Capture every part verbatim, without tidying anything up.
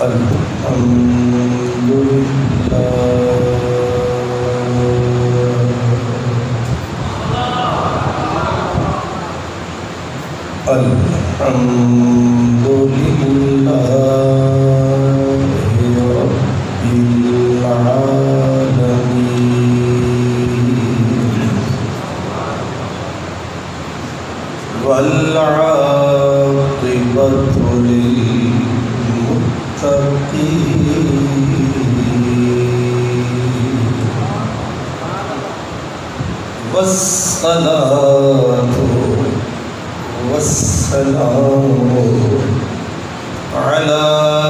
الحمد لله الحمد لله رب العالمين والعاقبة للمتقين والصلاة والسلام على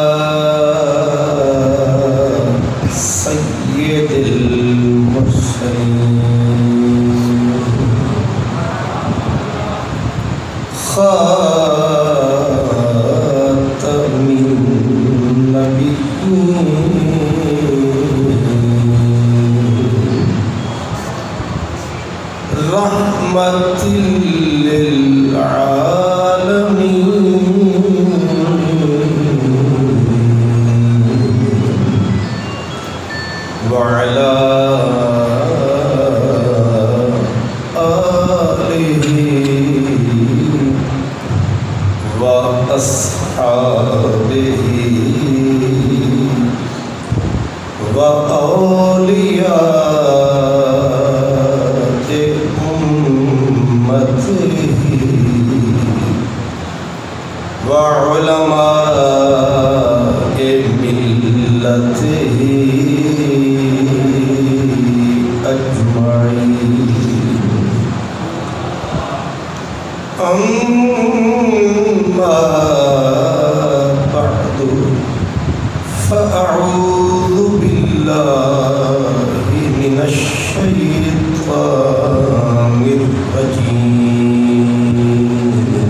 سيد المرسلين خاتم النبيين رحمة للعالمين وعلى آله وأصحابه وأولياء أمته وعلماء ملته أجمعين أما بعد فأعوذ بالله من الشيطان الرجيم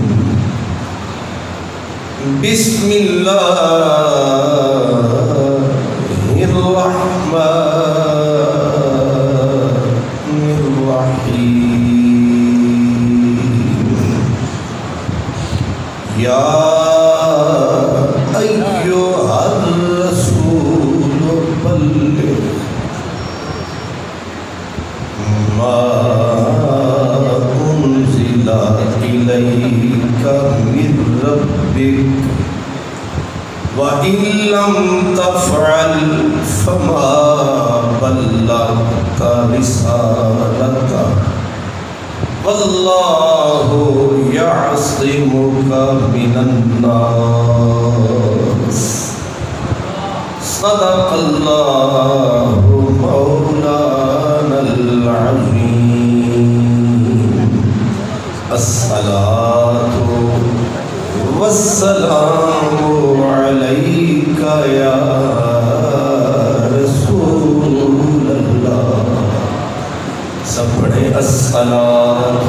بسم الله الرحمن الرحيم يا أيها الرسول بلغ ما أنزل إليك من ربك وإن لم تفعل فما بلغت رسالته والله يعصمك من الناس صدق الله مولانا العظيم الصلاة والسلام عليك يا رسول الله سب پڑھیں الصلاة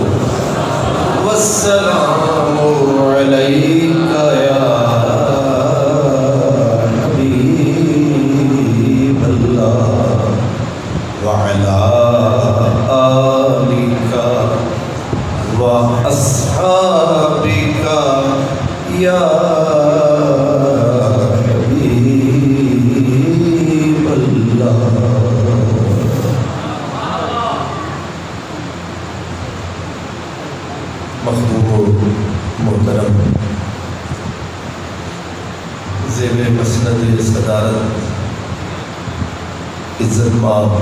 والسلام عليك يا حبيب الله وعلى آلك وأصحابك يا حبيب الله مخدوم محترم زیب مسند صدارت عزت مآب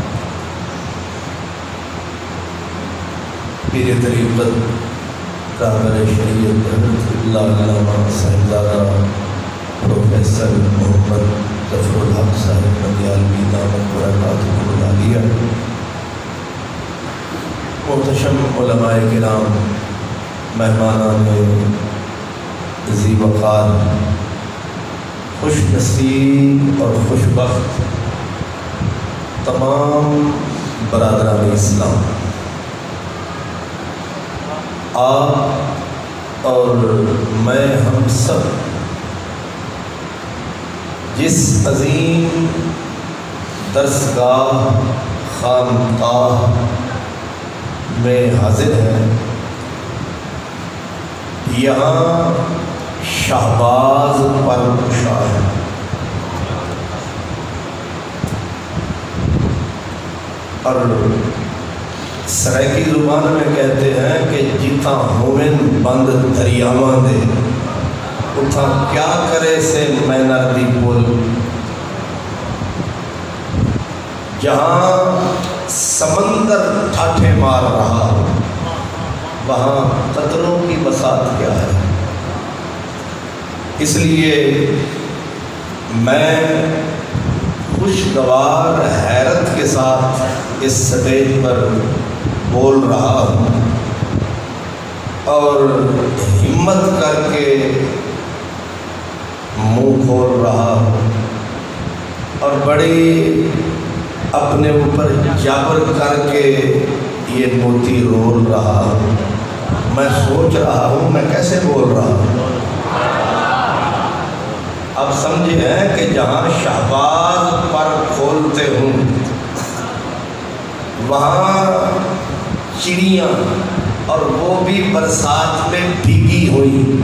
پیر طریقت رہبر شریعت حضرت اللہ علامہ صاحبزادہ پروفیسر محمد ظفر الحق صاحب نادیالوی دامت برکاتہ العالیہ، محتشم علماء کرام، مہمانان ذی وقار، خوش نصیب اور خوش بخت تمام برادران اسلام، آپ اور میں ہم سب جس عظیم درسگاہ خانقاہ میں حاضر ہیں، یہاں شہباز پر کشا ہے۔ اور سرائکی زبان میں کہتے ہیں کہ جتھا ہوون بند دریاواں دے اتھا کیا کرے سے میں نردی بول۔ جہاں سمندر ٹھاٹھے مار رہا وہاں قطروں کی بساط کیا ہے۔ اس لیے میں خوشگوار حیرت کے ساتھ اس سٹیج پر بول رہا ہوں اور ہمت کر کے منہ کھول رہا ہوں اور بڑی اپنے اوپر جبر کر کے یہ موتی رول رہا ہوں۔ میں سوچ رہا ہوں میں کیسے بول رہا ہوں۔ اب سمجھے ہیں کہ جہاں شہباز پر کھولتے ہوں وہاں چڑیاں اور وہ بھی برسات میں بھیگی ہوئی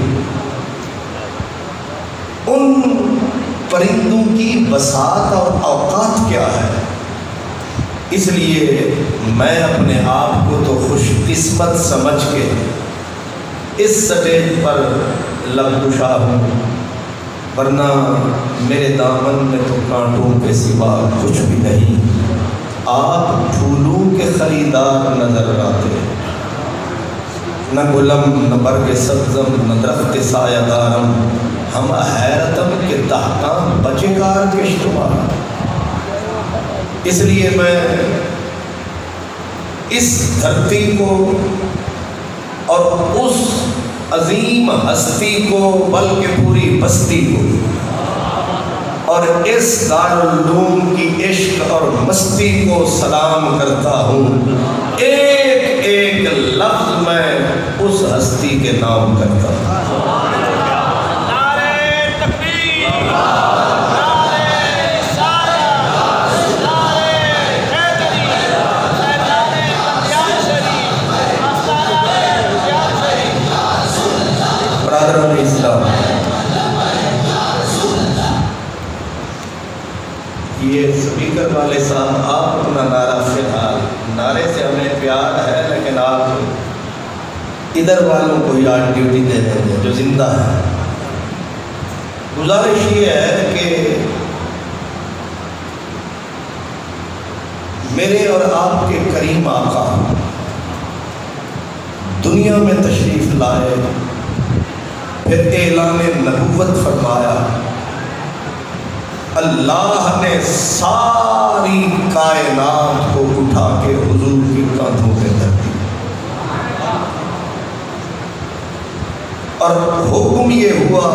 ان پرندوں کی بساط اور اوقات کیا ہے۔ اس لیے میں اپنے آپ کو تو خوش قسمت سمجھ کے اس سٹیج پر لب کشا ہوں، ورنہ میرے دامن میں تو کانٹوں کے سوا کچھ بھی نہیں۔ آپ پھولوں کے خریدار نظر آتے، نہ گلم نہ برگ سبزم نہ درخت سایہ دارم، ہم حیرتم کے تحکام بچے کار کے شمار۔ اس لیے میں اس دھرتی کو اور اس عظیم ہستی کو بلکہ پوری بستی کو اور اس دارالعلوم کی عشق اور مستی کو سلام کرتا ہوں۔ ایک ایک لفظ میں اس ہستی کے نام کرتا ہوں۔ برادران اسلام، یہ سپیکر والے صاحب آپ اپنا نعرہ فی الحال، نعرے سے ہمیں پیار ہے لیکن آپ ادھر والوں کو یاد ڈیوٹی دے دیں گے جو زندہ ہے۔ گزارش یہ ہے کہ میرے اور آپ کے کریم آقا دنیا میں تشریف لائے، پھر اعلان نبوت فرمایا، اللہ نے ساری کائنات کو اٹھا کے حضور کی کاندھوں پہ رکھ دیا اور حکم یہ ہوا،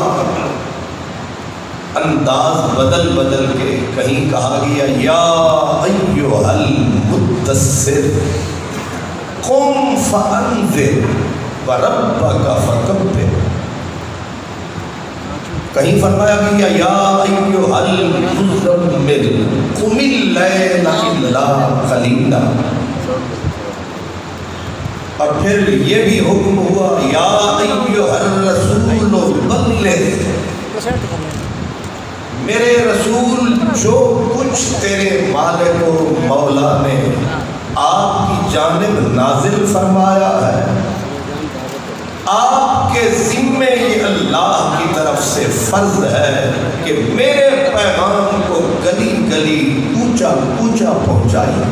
انداز بدل بدل کے کہیں کہا گیا یا ایھا المدثر قم فانذر وربک فکبر، کہیں فرمایا گیا یا ایھا المزمل قم اللیل الا قلیلا، اور پھر یہ بھی حکم ہوا یا ایھا الرسول بلغ، میرے رسول جو کچھ تیرے مالک و مولا نے آپ کی جانب نازل فرمایا ہے، آپ کے ذمے یہ اللہ کی طرف سے فرض ہے کہ میرے پیغام کو گلی گلی اونچا اونچا پہنچائیں۔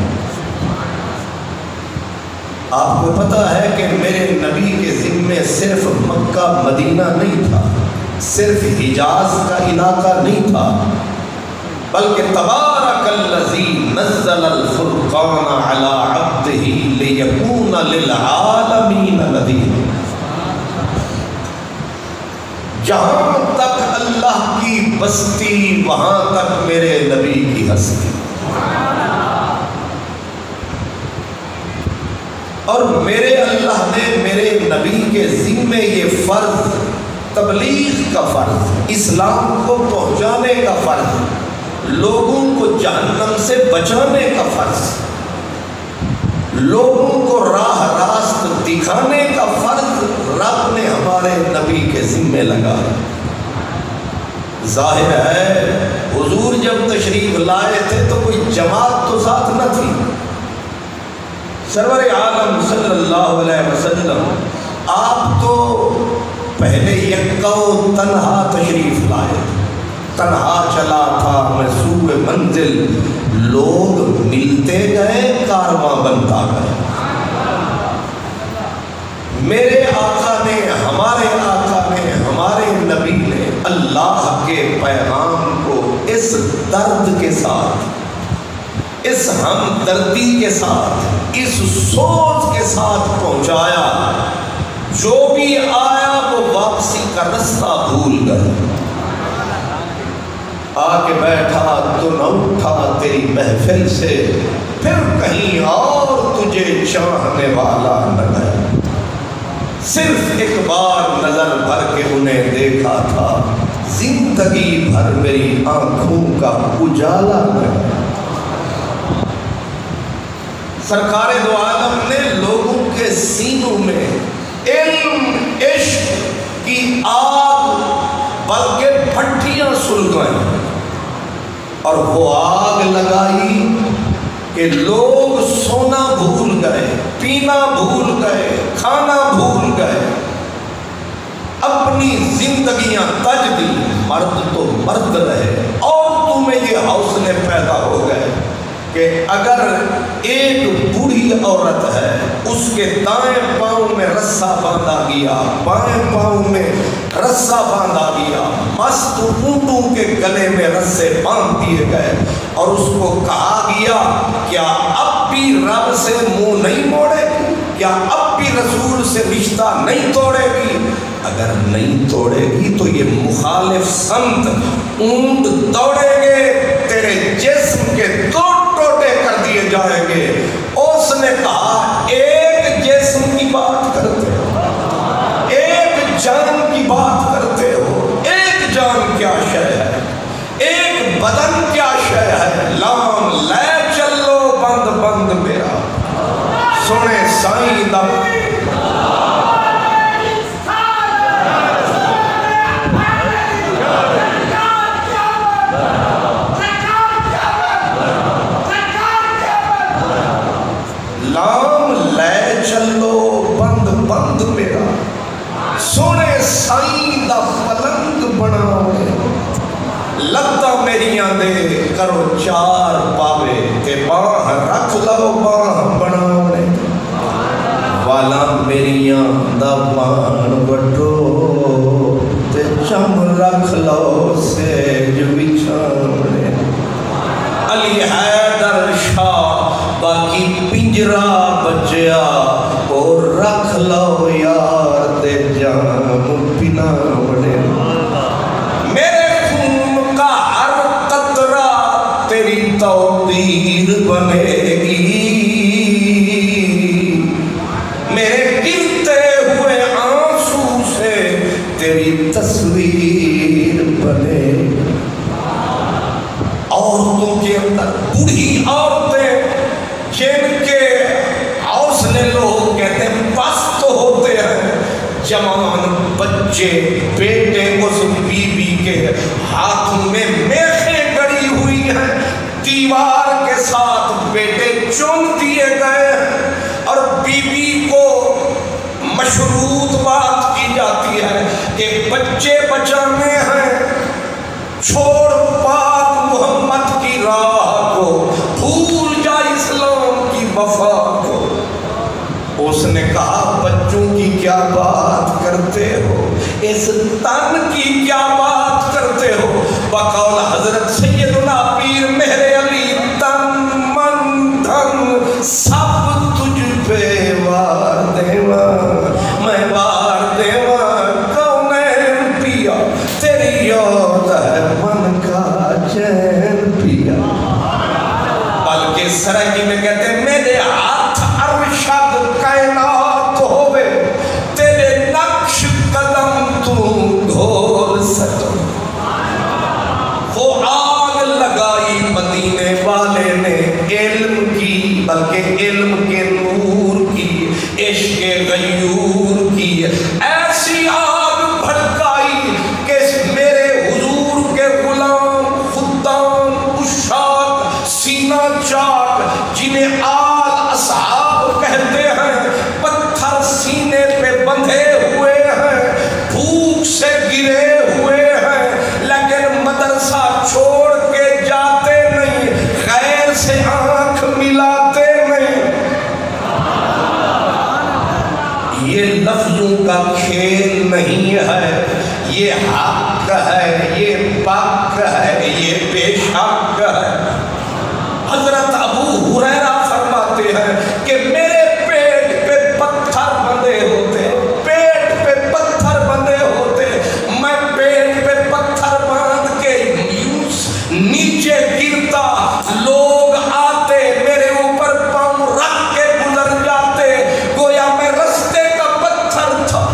آپ کو پتہ ہے کہ میرے نبی کے ذمے صرف مکہ مدینہ نہیں تھا، صرف حجاز کا علاقہ نہیں تھا، بلکہ تبارک الذی نزل الفرقان علی عبدہ لیکون للعالمین نذیرا، جہاں تک اللہ کی بستی وہاں تک میرے نبی کی ہستی، اور میرے اللہ نے میرے نبی کے ذمے یہ فرض، تبلیغ کا فرض، اسلام کو پہنچانے کا فرض، لوگوں کو جہنم سے بچانے کا فرض، لوگوں کو راہ راست دکھانے کا فرض رب نے ہمارے نبی کے ذمے لگایا۔ ظاہر ہے حضور جب تشریف لائے تھے تو کوئی جماعت تو ساتھ نہ تھی. سرور عالم صلی اللہ علیہ وسلم آپ تو پہلے یکا و تنہا تشریف لائے، تنہا چلا تھا مسوب منزل، لوگ ملتے گئے کارواں بنتا گئے. میرے آقا نے، ہمارے آقا نے، ہمارے نبی نے اللہ کے پیغام کو اس درد کے ساتھ، اس ہمدردی کے ساتھ، اس سوچ کے ساتھ پہنچایا. جو بھی آیا وہ واپسی کا رستہ بھول گئے. آ کے بیٹھا تو نہ اٹھا تیری محفل سے، پھر کہیں اور تجھے چاہنے والا نہ گیا. صرف ایک بار نظر بھر کے انہیں دیکھا تھا، زندگی بھر میری آنکھوں کا اجالا گیا. سرکار دو عالم نے لوگوں کے سینوں میں علم عشق کی آگ بلکہ پھٹیاں سلگائیں، اور وہ آگ لگائی کہ لوگ سونا بھول گئے، پینا بھول گئے، کھانا بھول گئے، اپنی زندگیاں تج دی. مرد تو مرد رہے، اور تمہیں یہ حوصلے پیدا ہو گئے کہ اگر ایک بوڑھی عورت ہے، اس کے دائیں پاؤں میں رسا باندھا گیا، بائیں پاؤں میں رسا باندھا گیا، مست اونٹوں کے گلے میں رسے باندھ دیے گئے، اور اس کو کہا گیا کیا اب بھی رب سے منہ نہیں موڑے گی؟ کیا اب بھی رسول سے رشتہ نہیں توڑے گی؟ اگر نہیں توڑے گی تو یہ مخالف سمت اونٹ دوڑیں گے، تیرے جسم کے دو ٹوٹے کر دیے جائیں گے. اس نے کہا ایک جسم کی بات کرتے ہو، ایک جان کی بات کرتے ہو، ایک جان کیا شے ہے، ایک بدن کیا شے ہے. لام لے چلو بند بند میرا، سونے سائیں دا لام لے چلو بند بند میرا، سونے سائیں دا پلنگ بناوے. لتا میریاں دے کرو چار پاوے، تے باہ رکھ لو باہ بناوے. والا میریاں دا بان وٹو، تے چم رکھ لو سیج بچھاوے. علی حیدر شاہ باقی پنجرا بچیا، اور رکھ لو یار تے جام پلاوے. میرے خون کا ہر قطرہ تیری توقیر بنے گی، میرے گرتے ہوئے آنسو سے تیری تصویر بنے گی. عورتوں کے اندر بوڑھی عورتیں جن کے حوصلے لوگ کہتے ہیں پست ہوتے ہیں، جوان بچے بیٹے اس بی بی کے ہاتھ میں میخیں گڑی ہوئی ہیں، دیوار کے ساتھ بیٹے چوم دیے گئے ہیں، اور بی بی کو مشروط بات کی جاتی ہے کہ بچے بچانے ہیں، چھوڑ پاک محمد کی راہ کو، بھول جا اسلام کی وفا کو. اس نے کہا بچوں کی کیا بات کرتے ہو، اس تن کی کیا بات کرتے ہو. بقول حضرت سیدنا پیر مہر علی، تن من دھن سب تجھ پہ وار دیواں، میں وار دیواں کونین پیا، تیری یاد ہے من کا چین پیا. بلکہ سرائکی میں کہتے ہیں میرے ہاتھ ارشد کائنات ہوئے، تیرے نقش قدم تو گھول سکو. وہ آگ لگائی مدینے والے نے علم کی، بلکہ علم کے نور کی، عشق غیور کی. ایسی آگ بھڑکائی کہ میرے حضور کے یہ لفظوں کا کھیل نہیں ہے، یہ حق ہے، یہ پاک ہے، یہ بے شک ہے۔ حضرت ابو ہریرہ فرماتے ہیں کہ میرے پیٹ پہ پتھر بندھے ہوتے، پیٹ پہ پتھر بندھے ہوتے، میں پیٹ پہ پتھر باندھ کے نیچے گرتا، لوگ آتے میرے اوپر پاؤں رکھ کے گزر جاتے، گویا میں رستے کا پتھر تھا،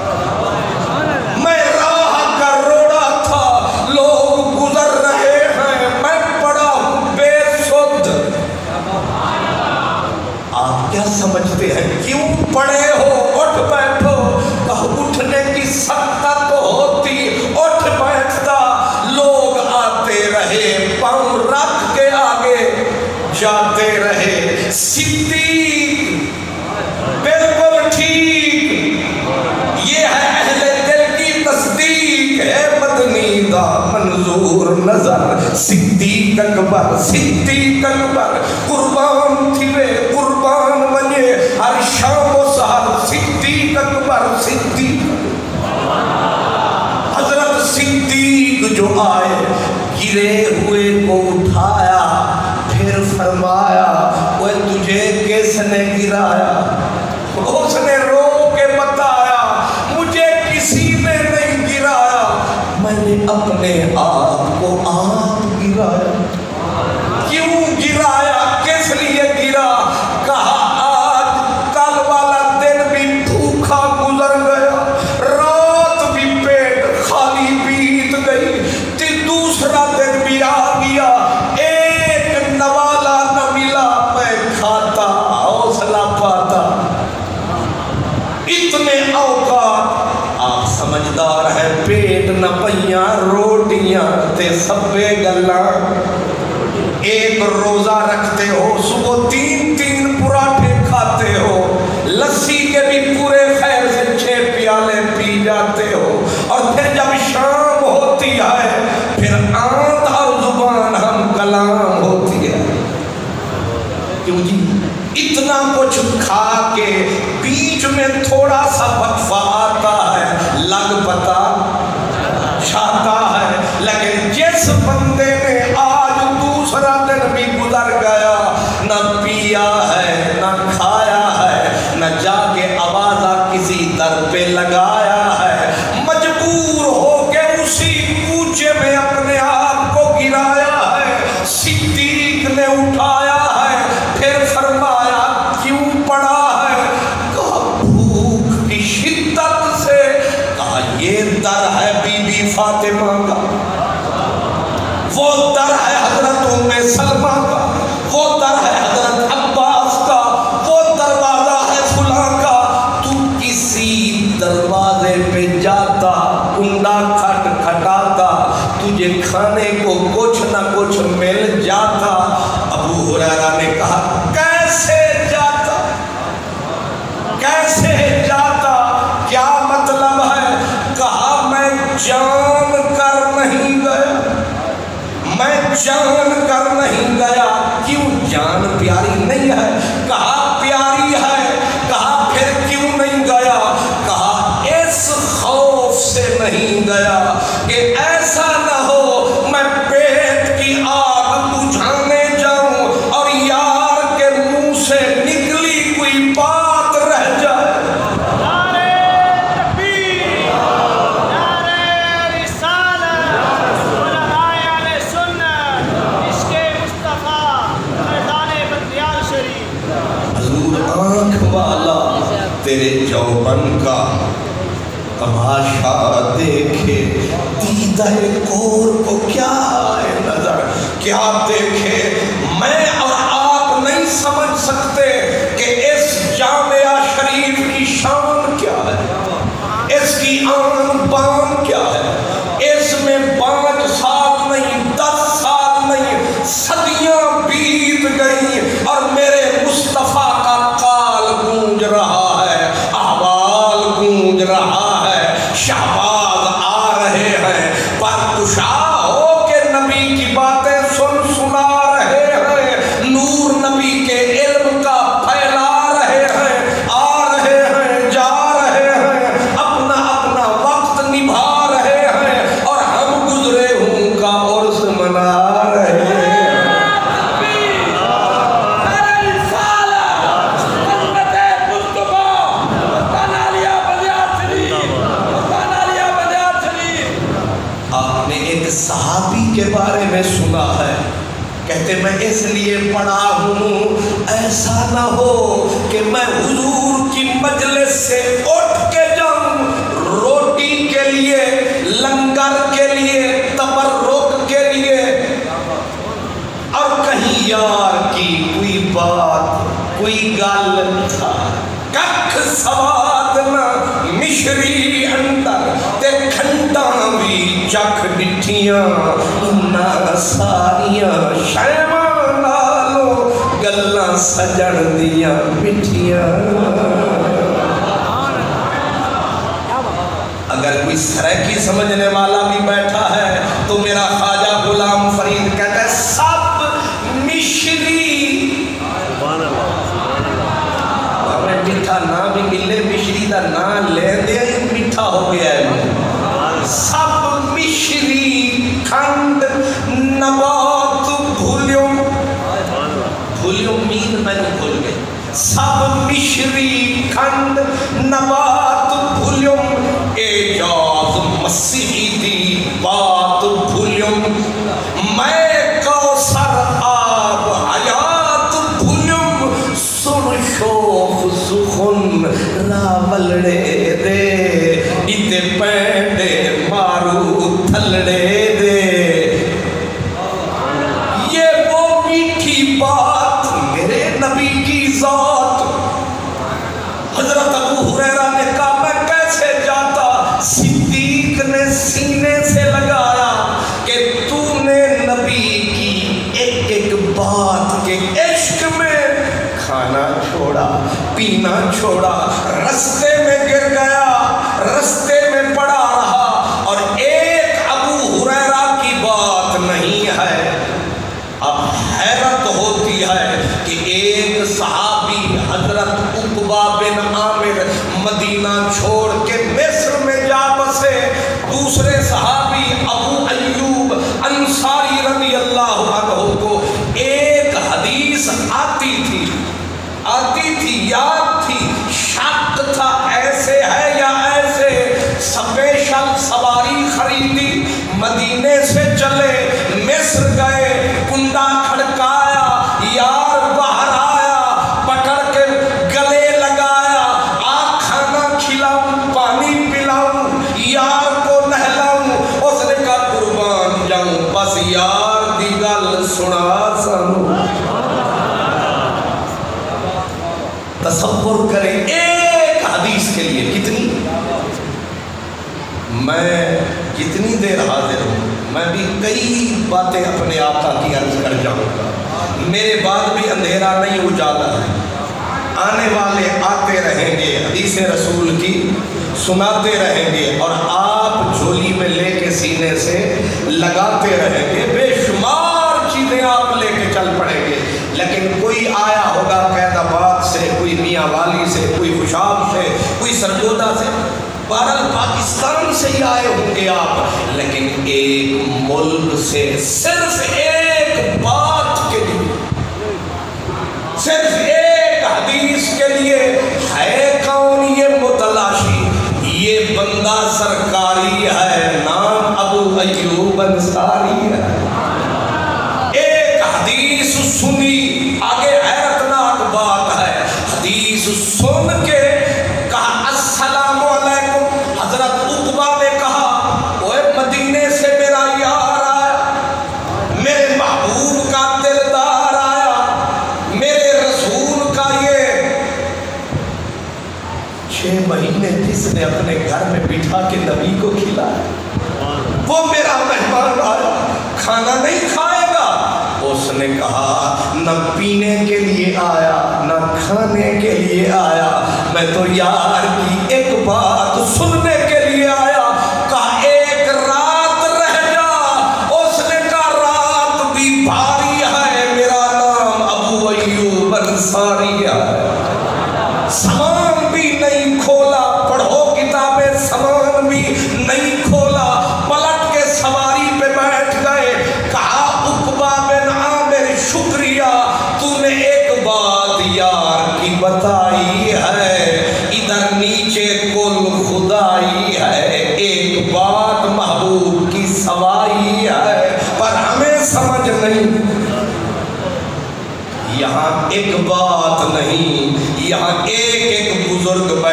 میں راہ کا روڑا تھا، لوگ گزر رہے ہیں، میں پڑا ہوں بے سدھ۔ آپ کیا سمجھتے ہیں کیوں پڑے ہو؟ اٹھ بیٹھو، کہو اٹھنے کی سکت تو ہوتی، اٹھ بیٹھتا، لوگ آتے رہے، پاؤں رکھ کے آگے جاتے رہے۔ صدیق بالکل ٹھیک، یہ ہے اہل دل کی تصدیق ہے، مدنی دا منظور نظر، صدیق اکبر، صدیق اکبر، قربان تھیوے قربان ونجے ہر شام و سحر، صدیق اکبر، صدیق حضرت صدیق جو آئے، گرے ہوئے کو اٹھایا، پھر فرمایا وہ تجھے کس نے گرایا؟ اس نے رو کے بتایا مجھے کسی نے نہیں گرایا، میں نے اپنے آپ کو آپ گرایا۔ کیوں گرایا؟ کس لیے گرا؟ کہا آج کل والا دن بھی بھوکا گزر گیا، رات بھی پیٹ خالی بیت گئی، تی دوسرا دن بھی آ گیا، ایک نوالا نہ ملا، میں کھاتا حوصلہ پاتا۔ اتنے اوقات آپ سمجھدار ہیں، پیٹ نہ پئیاں روٹیاں تے سبے گلاں، ایک روزہ رکھتے ہو، صبح تین تین پراٹھے کھاتے ہو، لسی کے بھی پورے خیر سے چھ پیالے پی جاتے ہو، اور پھر جب شام ہوتی ہے پھر آنت اور زبان ہم کلام ہوتی ہے۔ کیوں جی؟ اتنا کچھ کھا کے بیچ میں تھوڑا سا وقفہ آتا ہے، لگ پتا چاہتا ہے، لیکن جس بندے نے آج دوسرا دن بھی گزر گیا، نہ پیا ہے، نہ کھایا ہے، نہ جا کے آوازہ کسی در پہ لگایا ہے، مجبور ہو کے اسی کوچے میں اپنے آپ کو گرایا ہے، صدیق نے اٹھایا ہے، پھر فرمایا کیوں پڑا ہے؟ کہا بھوک کی شدت سے، کہا یہ در ہے بی بی فاطمہ کا، وہ در ہے حضرت ام سلمہ کا، وہ در ہے حضرت عباس کا، وہ دروازہ ہے فلاں کا، تو کسی دروازے پہ جاتا، کنڈا کھٹ کھٹاتا، تجھے کھانے کو کچھ نہ کچھ مل جاتا۔ ابو ہریرہ نے کہا کیسے جاتا؟ کیسے جاتا؟ کیا مطلب ہے؟ کہا میں جان کر نہیں گیا، میں جان کر نہیں گیا۔ کیوں جان پیاری نہیں ہے؟ کہا پیاری ہے۔ کہا پھر کیوں نہیں گیا؟ کہا اس خوف سے نہیں گیا کہ ایسا نہ ہو میں پیٹ کی آگ بجھانے جاؤں اور یار کے منہ سے نکلی کوئی بات رہ جائے۔ تیرے جوبن کا تماشا دیکھے، دیدہ کور کو کیا ہے نظر، کیا دیکھے؟ میں اور آپ نہیں سمجھ سکتے کہ اس جامعہ شریف کی شان کیا ہے، اس کی آن بان کیا ہے۔ اس میں پانچ سال نہیں، دس سال نہیں، صدیاں بیت گئی اور میرے مصطفیٰ کا قال گونج رہا ہے، احوال گونج رہا ہے، شہباز آ رہے ہیں، پرکشا ہو کے نبی کی باتیں سن سنا رہے ہیں، نور نبی کے علم کا کہتے میں اس لیے پڑا ہوں ایسا نہ ہو کہ میں حضور کی مجلس سے اٹھ کے جاؤں روٹی کے لیے، لنگر کے لیے، تبرک کے لیے، اور کہیں یار کی کوئی بات کوئی گل تھا ککھ سواد نہ مشری اندر تے کھنڈاں بھی چکھ ڈٹھیاں انہاں ساریاں شیواں نالوں گلاں سجن دیاں مٹھیاں۔ اگر کوئی سرائکی سمجھنے والا بھی بیٹھا ہے تو میرا خواجہ غلام فرید کہتا ہے سب مشری، میٹھا نہ بھی ملے مشری دا نہ لے دیا میٹھا ہو گیا ہے۔ سب مشری کھنڈ نبات بھولیوں، بھولیوں مین میں نے بھول گئے، سب مشری کھنڈ نبات بھولیوں اعجاز مسیحی دی بات بھولیوں، میں کوثر آب حیات بھولیوں، سن شوخ سخن راولڑے دے اتے پینڈے مارو تھلڑے دے۔ یہ وہ میٹھی بات میرے نبی کی ذات۔ حضرت ابو ہریرہ نے کہا میں کیسے جاتا؟ صدیق نے سینے سے لگایا کہ تو نے نبی کی ایک ایک بات کے عشق میں کھانا چھوڑا، پینا چھوڑا، رستے میں گر گیا، رستے میں پڑا رہا، اور ایک ابو ہریرہ کی بات نہیں ہے۔ اب حیرت ہوتی ہے کہ ایک صحابی حضرت عقبہ بن عامر مدینہ چھوڑ کے مصر میں جا بسے، دوسرے صحابی ابو ایوب انصاری رضی اللہ عنہ کو ایک حدیث آتی تھی آتی تھی یاد تھی، شک تھا ایسے ہے یا ایسے، سپیشل سواری خریدی، مدینے سے چلے، مصر گئے، کنڈا کھڑکایا، یار باہر آیا، پکڑ کے گلے لگایا، آ کھانا کھلاؤں، پانی پلاؤں، یار کو نہلاؤں، اس نے کہا قربان جاؤں، بس یار دی گل سنا سنو۔ تصور کریں ایک حدیث کے لیے کتنی، میں کتنی دیر حاضر ہوں، میں بھی کئی باتیں اپنے آقا کی عرض کر جاؤں گا، میرے بعد بھی اندھیرا نہیں اجالا ہے، آنے والے آتے رہیں گے، حدیث رسول کی سناتے رہیں گے، اور آپ جھولی میں لے کے سینے سے لگاتے رہیں گے، بے شمار چیزیں آپ لے کے چل پڑیں گے، لیکن کوئی آیا ہوگا قید آباد سے، کوئی میاں والی سے، کوئی خوشاب سے، کوئی سرگودا سے، بہرحال پاکستان سے ہی آئے ہوں گے آپ، لیکن ایک ملک سے صرف ایک بات کے لیے، صرف ایک حدیث کے لیے ہے کون یہ متلاشی؟ یہ بندہ سرکاری ہے، نام ابو ایوب انصاری ہے۔ ایک حدیث سنی، آگے حیرتناک بات ہے، حدیث سن کے کہا السلام علیکم، حضرت عقبہ نے کہا اوے مدینے سے میرا یار آیا، میرے محبوب کا دلدار آیا، میرے رسول کا یہ چھ مہینے جس نے اپنے گھر میں بٹھا کے نبی کو کھلایا، وہ میرا مہمان آیا، کھانا نہیں کھائے گا؟ اس نے کہا نہ پینے کے لیے آیا نہ کھانے کے لیے آیا، میں تو یار کی ایک بات سننے کے لیے آیا۔ کہا ایک رات رہ جا، اس نے کہا رات بھی بھاری ہے، میرا نام ابو ایوب انصاری ہے، سامان بھی نہیں کھولا، پڑھو کتابیں، سامان بھی نہیں کھولا، پلٹ کے سواری پہ بیٹھ گئے۔ کہا عقبہ بن عامر شکریہ، تو نے ایک بات یار کی بتائی ہے، ادھر نیچے کل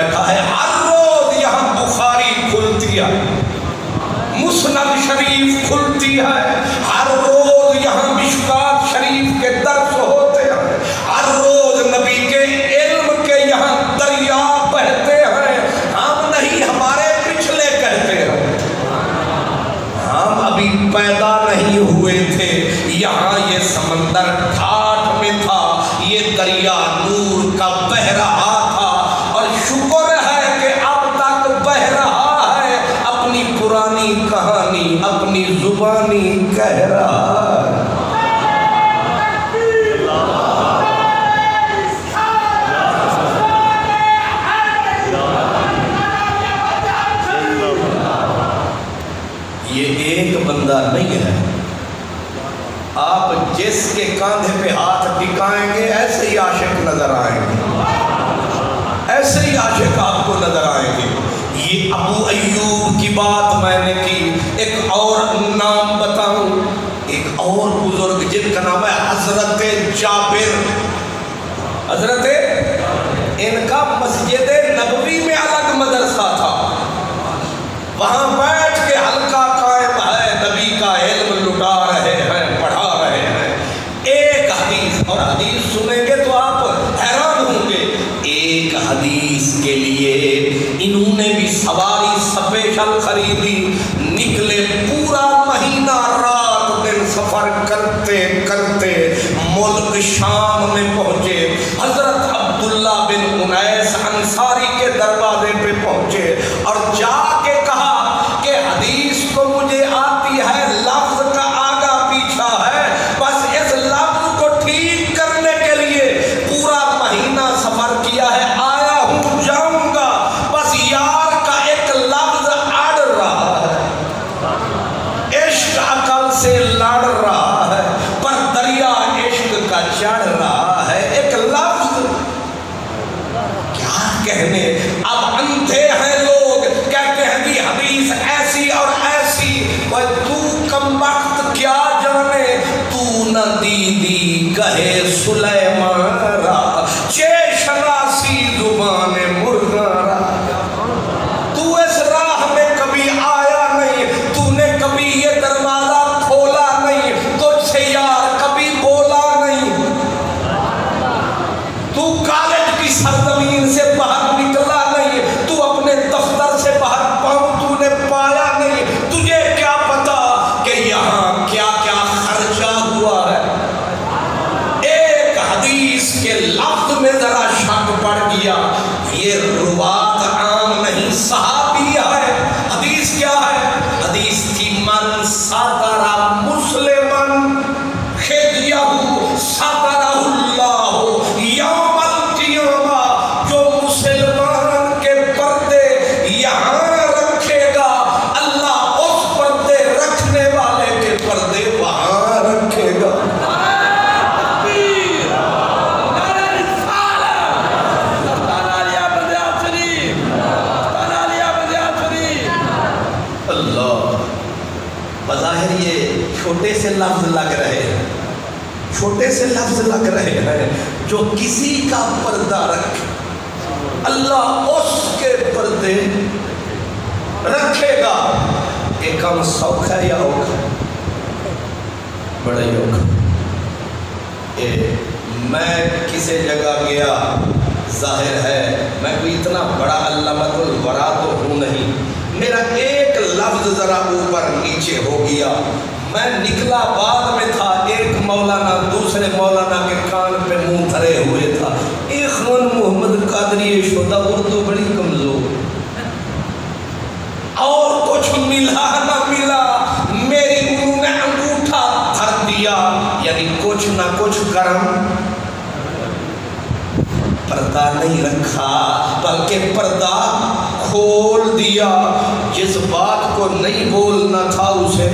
بیٹھا ہے، ہر روز یہاں بخاری کھلتی ہے، مسند شریف کھلتی ہے، ہر روز یہاں مشکات شریف کے درس ہوتے ہیں، ہر روز نبی کے علم کے یہاں دریا بہتے ہیں۔ ہم نہیں، ہمارے پچھلے کہتے ہیں، ہم ابھی پیدا نہیں ہوئے تھے، یہاں یہ سمندر ٹھاٹھ میں تھا، یہ دریا نور کا بہ رہا تھا، اور شکر ہے کہ اب تک بہ رہا ہے، اپنی پرانی کہانی اپنی زبانی کہہ رہا ہے۔ یہ ایک بندہ نہیں ہے، آپ جس کے کاندھے پہ ہاتھ ٹکائیں گے ایسے ہی عاشق نظر آئیں گے، ایسے ہی عاشق آپ کو نظر آئیں گے۔ یہ ابو ایوب کی بات میں نے کی، ایک اور نام بتاؤں، ایک اور بزرگ جن کا نام ہے حضرت جابر۔ حضرت ان کا مسجد نبوی میں الگ مدرسہ تھا، وہاں بیٹھ کے حلقہ قائم ہے، نبی کا علم لٹا رہے ہیں، پڑھا رہے ہیں۔ ایک حدیث، اور حدیث سنیں گے تو آپ حیران ہوں گے، ایک حدیث کے لیے انہوں نے بھی سواری اسپیشل خریدی، نکلے پورا مہینہ رات دن سفر کرتے کرتے ملک شام میں پہنچے، حضرت عبداللہ بن انیس انصاری کے دروازے پہ پہنچے، اور جا کے کہا کہ حدیث تو مجھے آتی ہے، لفظ کا آگا پیچھا ہے، بس اس لفظ کو ٹھیک کرنے کے لیے پورا مہینہ سفر کیا ہے، آیا ہوں جاؤں گا، بس یار کا ایک لفظ اڑ رہا ہے، عشق عقل سے لڑ رہا ہے، پر دریا عشق کا چڑھ رہا ہے، ایک لفظ کیا کہنے۔ اب اندھے ہیں لوگ، کہتے ہیں کہ حدیث ایسی اور ایسی، وہ تو کم وقت کیا جانے، تو نہ دیدی کہے سلیمان را، چے شناسی زبان مرغا، تو اس راہ میں کبھی آیا نہیں، تو نے کبھی یہ دروازہ کھولا نہیں، تجھ سے یار کبھی بولا نہیں، تو کالج کی سرزمین سے باہر نکلا نہیں، تو اپنے دفتر سے باہر پاؤں تو نے پایا نہیں، تجھے کیا پتا کہ یہاں کیا کیا خرچہ ہوا ہے۔ ایک حدیث کے لفظ میں ذرا شک پڑ گیا، یہ روات عام نہیں، صحابیہ ہے۔ حدیث کیا ہے؟ حدیث تھی من ساتر مسلمن خدیہ ساترہ اللہ یوم القیامہ، جو مسلمان کے پردے یہاں رکھے گا، اللہ اس پردے رکھنے والے کے پردے وہاں رکھے گا۔ اللہ، بظاہر یہ چھوٹے سے لفظ لگ رہے ہیں، چھوٹے سے لفظ لگ رہے ہیں، جو کسی کا پردہ رکھے اللہ اس کے پردے رکھے گا۔ ایک کام سوکھ ہے یا اوکھ ہے؟ بڑا ہی اوکھ۔ میں کسی جگہ گیا، ظاہر ہے میں کوئی اتنا بڑا علامۃ الورا تو ہوں نہیں، میرا ایک لفظ ذرا اوپر نیچے ہو گیا، میں نکلا بعد میں تھا، ایک مولانا دوسرے مولانا کے کان پہ منہ دھرے ہوئے تھا، ایک خان محمد قادری شدہ اردو بڑی کمزور، اور کچھ ملا نہ ملا، میری انہوں نے انگوٹھا دھر دیا، یعنی کچھ نہ کچھ کرم، پردہ نہیں رکھا بلکہ پردہ کھول دیا، جس بات کو نہیں بولنا تھا اسے۔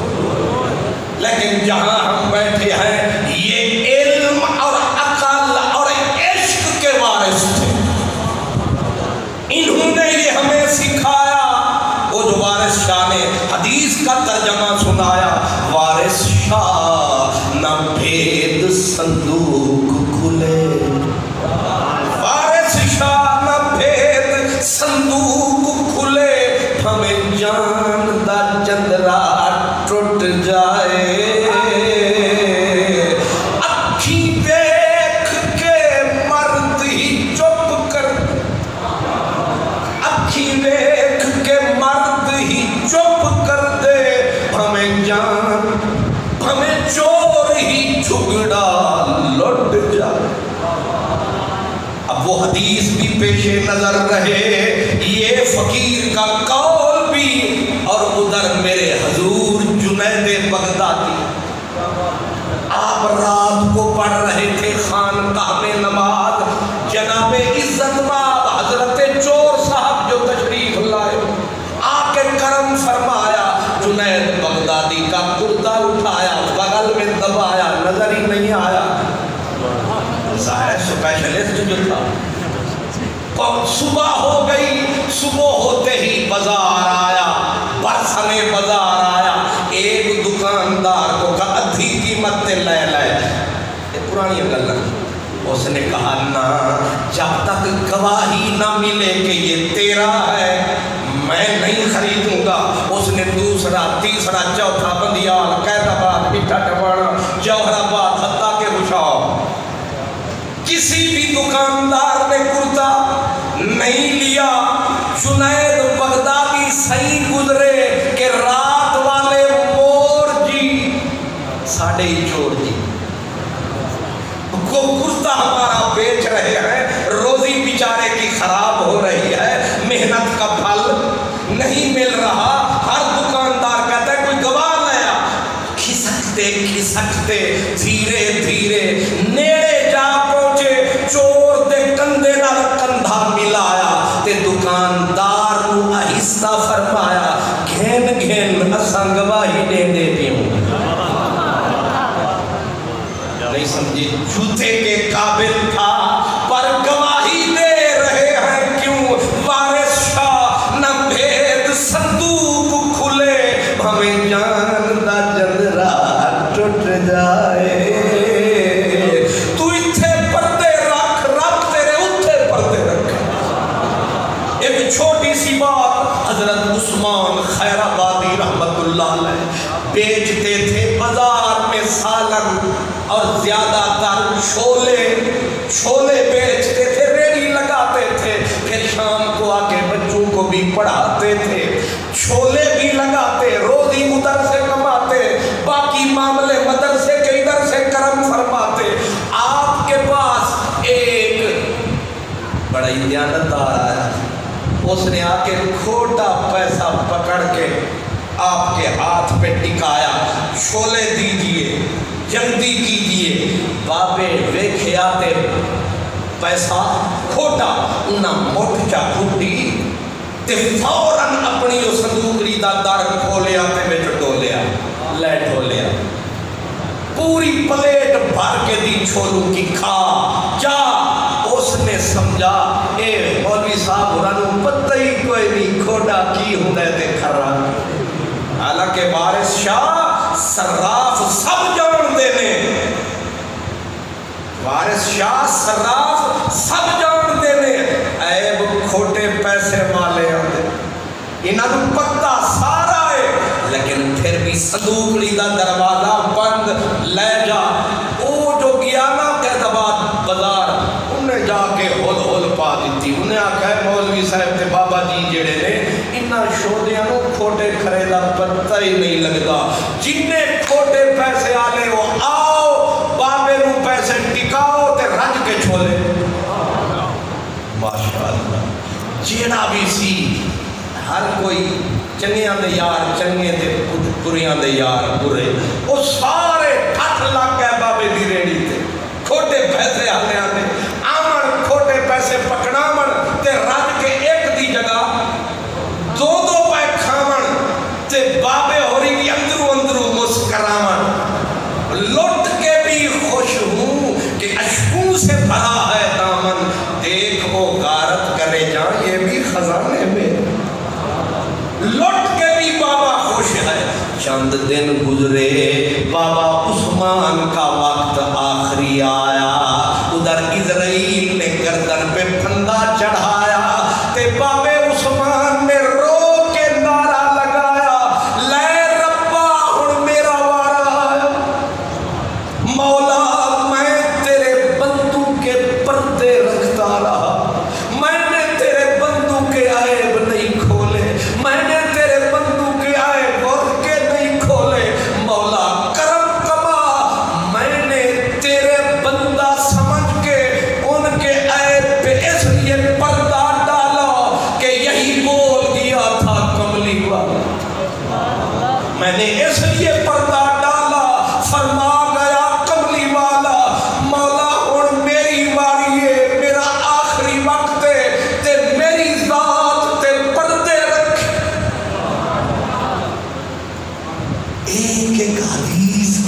لیکن جہاں ہم بیٹھے ہیں یہ علم اور عقل اور عشق کے وارث تھے، انہوں نے یہ ہمیں سکھایا۔ وہ جو وارث شاہ نے حدیث کا ترجمہ سنایا، وارث شاہ نہ بھید صندوق کھلے، وارث شاہ نہ بھید نظر رہے یہ فقیر کا قول بھی، اور ادھر میرے حضور جنید بغدادی آپ رات کو پڑھ رہے تھے خانقاہ میں نماز، جناب عزت مآب حضرت چور صاحب جو تشریف لائے آ کے کرم فرمایا، جنید بغدادی کا کرتا اٹھایا بغل میں دبایا، نظر ہی نہیں آیا، ظاہر سپیشلسٹ جو تھا۔ صبح ہو گئی، صبح ہوتے ہی بازار آیا، برسنے بازار آیا، ایک دکاندار کو کہا ادھی قیمت تے لے لے، یہ پرانی گل، اس نے کہا نا جب تک گواہی نہ ملے کہ یہ تیرا ہے میں نہیں خریدوں گا۔ اس نے دوسرا تیسرا چوتھا بندیال قید آباد میٹھا ٹمانا جوہر آباد حتیٰ کے بشاؤ، کسی بھی دکاندار نے کرتا نہیں لیا۔ جنید بغدادی صحیح گزرے کہ رات والے مور جی ساڑھے ہی چور جی کو کرتا ہمارا بیچ رہے ہیں، روزی بیچارے کی خراب ہو رہی ہے، محنت کا پھل نہیں مل رہا۔ ہر دکاندار کہتا ہے کوئی گواہ لیا، کھسکتے کھسکتے دھیرے دھیرے نیڑے جا پہنچے، چور دے کندھے نال کندھا ملایا تے دکاندار نو آہستہ فرمایا گھین گھین اساں گواہی دے دے پیوں، نہیں سمجھی جوتے کے قابل تھا پر گواہی دے رہے ہیں کیوں؟ وارث شاہ نہ بھید صندوق کھلے ہمیں جان دا جندرا ٹوٹ جائے، تو اتھے پردے رکھ رکھ تیرے اتھے پردے رکھ۔ ایک چھوٹی سی بات، حضرت عثمان خیر آبادی رحمت اللہ علیہ بیچتے تھے بازار میں سالن اور زیادہ تر چھولے چھولے بیچتے تھے، ریڑھی لگاتے تھے، پھر شام کو آ کے بچوں کو بھی پڑھاتے تھے، چھولے بھی لگاتے، روزی ادھر سے کماتے، باقی معاملے مدرسے کے ادھر سے کرم فرماتے۔ آپ کے پاس ایک بڑا ہی دیانتدار آیا، اس نے آ کے کھوٹا پیسہ پکڑ کے آپ کے ہاتھ پہ ٹکایا، چھولے دیجئے جلدی کیجئے۔ بابے ویکھے آتے پیسہ کھوٹا انہاں موٹ چا کھوٹی تے فوراً اپنی جو صندوقری دا در کھولیا تے میں ڈولیا لے ڈولیا، پوری پلیٹ بھر کے دی چھولوں کی کھا جا۔ اس نے سمجھا اے مولوی صاحب انہوں پتہ ہی کوئی نہیں کھوٹا کی ہونے دے کھرا، حالانکہ وارث شاہ صراف سب جان دینے، وارث شاہ صراف سب جان دینے، عیب کھوٹے پیسے والے آتے انہوں پتہ سارا ہے، لیکن پھر بھی صندوقڑی دا دروازہ بند لے جا۔ او جو گیا نا قیدآباد بازار انہیں جا کے ہول ہول پا دیتی، انہیں آکھا ہے مولوی صاحب تے بابا جی جڑے نے انہاں شودیاں نو کھوٹے کھرے دا پتہ ہی نہیں لگتا، جننے کھوٹے پیسے آلے وہ آؤ بابے نو پیسے ٹکاؤ تے رج کے چھولے۔ ماشاءاللہ جینا بھی سی ہر کوئی چنگیاں دے یار چنگے تے بریاں دے یار برے، وہ سارے ٹھٹ لگ گئے بابے دی ریڑی تے، کھوٹے پیسے آنے آنے آمن کھوٹے پیسے پکڑامن تے رج کے ایک دی جگہ دو دو پہ کھامن تے بابے ہوری بھی اندرو اندرو مسکرامن، لٹ کے بھی خوش ہوں کہ اشکوں سے بھرا ہے دامن، دیکھ وہ غارت کرے جان یہ بھی خزانے میں، لٹ کے بھی بابا خوش ہے۔ چند دن گزرے بابا عثمان کا وقت آخری آیا، ادھر اسرائیل نے گردن پہ پھندا چڑھایا تے بابے عثمان نے رو کے نعرہ لگایا، لے ربا ہن میرا وارا آیا، مولا میں تیرے بندوں کے پردے رکھتا رہا، میں نے تیرے بندوں کے عیب نہیں کھولے، میں نے تیرے بندوں کے عیب غرق کے نہیں کھولے، مولا کرم کما، میں نے تیرے بندہ سمجھ کے ان کے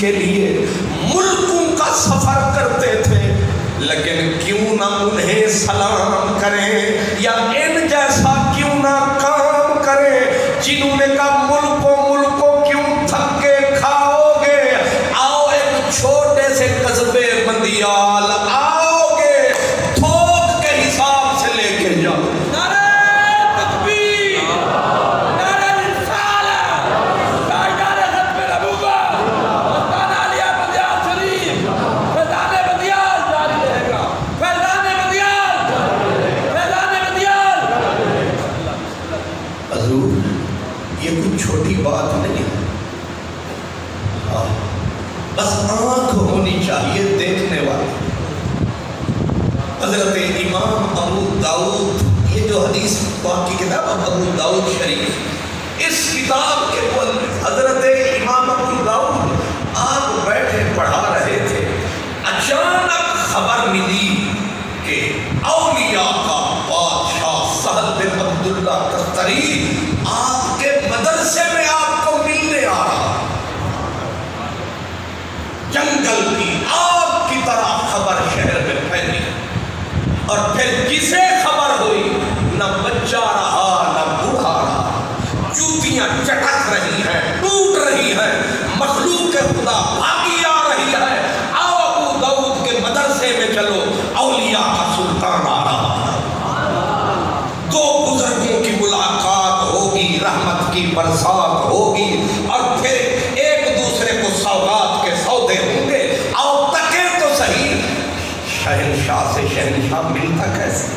کے لیے ملکوں کا سفر کرتے تھے، لیکن کیوں نہ انہیں سلام کریں یا ان جیسا کیوں نہ کام کریں جنہوں نے کہا ملکوں ملکوں کیوں تھکے کھاؤ گے، آؤ ایک چھوٹے سے قصبے بندیال آؤ گے، تھوک کے حساب سے لے کے جاؤ۔ چھوٹی بات نہیں ہے، بس آنکھ ہونی چاہیے دیکھنے والی۔ حضرت امام ابو داؤد، یہ جو حدیث کی کتاب ابو داؤد شریف، اس کتاب کے مؤلف حضرت امام ابو داؤد آپ بیٹھے پڑھا رہے تھے، اچانک خبر ملی کہ اولیاء کا بادشاہ سہل بن عبداللہ تستری آپ کے مدرسے میں آپ کو ملنے آ رہا، جنگل کی آگ کی طرح خبر شہر میں پھیلی، اور پھر جسے خبر ہوئی نہ بچہ رہا نہ بوڑھا رہا، جوتیاں چٹک رہی ہیں، ٹوٹ رہی ہیں، مخلوق خدا بھاگی آ رہی ہے، آؤ ابو داؤد کے مدرسے میں چلو، اولیاء کا سلطان آ رہا ہے، دو بزرگوں کی ملاقات ہوگی، رحمت کی برسات ہوگی، اور پھر ایک دوسرے کو سوغات کے سودے ہوں گے، آؤ تکیں تو صحیح شہنشاہ سے شہنشاہ ملتا کیسے؟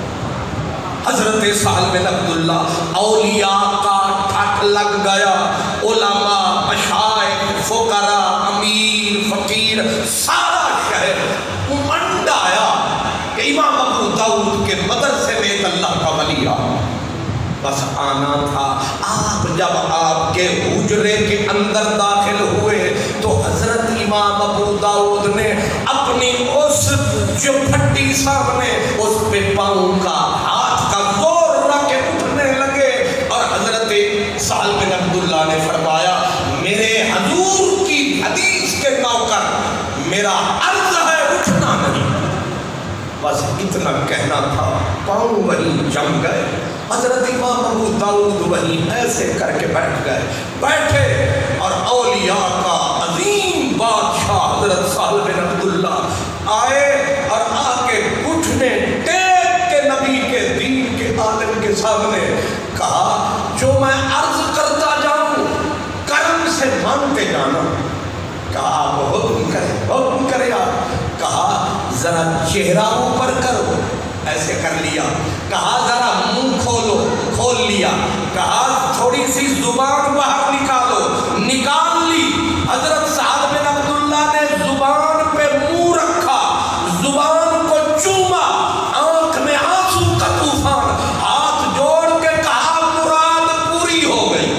حضرت سہل بن عبداللہ اولیاء کا ٹھٹ لگ گیا، علماء، مشائخ، فقراء، امیر، فقیر، سارا شہر امنڈ آیا کہ امام ابو داؤد کے مدرسے میں ایک اللہ کا ولی آیا، بس آنا تھا۔ آپ جب آپ کے حجرے کے اندر داخل ہوئے تو حضرت امام ابو داؤد نے اپنی اس جو پھٹی سامنے اس پہ پاؤں کا ہاتھ کا زور رکھ کے اٹھنے لگے، اور حضرت سہل بن عبداللہ نے فرمایا میرے حضور کی حدیث کے نوکر، میرا عرض ہے اٹھنا نہیں، بس اتنا کہنا تھا، پاؤں وہیں جم گئے۔ حضرت امام ابو داؤد وہیں ایسے کر کے بیٹھ گئے، بیٹھے، اور اولیاء کا عظیم بادشاہ حضرت سہل بن عبداللہ آئے اور آ کے گھٹنے ٹیک کے نبی کے دین کے عالم کے سامنے کہا جو میں عرض کرتا جاؤں کرم سے مانتے جانا۔ کہا آپ حکم کریں، حکم کریں آپ۔ کہا ذرا چہرہ اوپر کرو، ایسے کر لیا۔ کہا ذرا منہ کھولو، کھول لیا۔ کہا تھوڑی سی زبان باہر نکالو، نکال لی۔ حضرت سہل بن عبداللہ نے زبان پہ منہ رکھا، زبان کو چوما، آنکھ میں آنسو کا طوفان، ہاتھ جوڑ کے کہا مراد پوری ہو گئی۔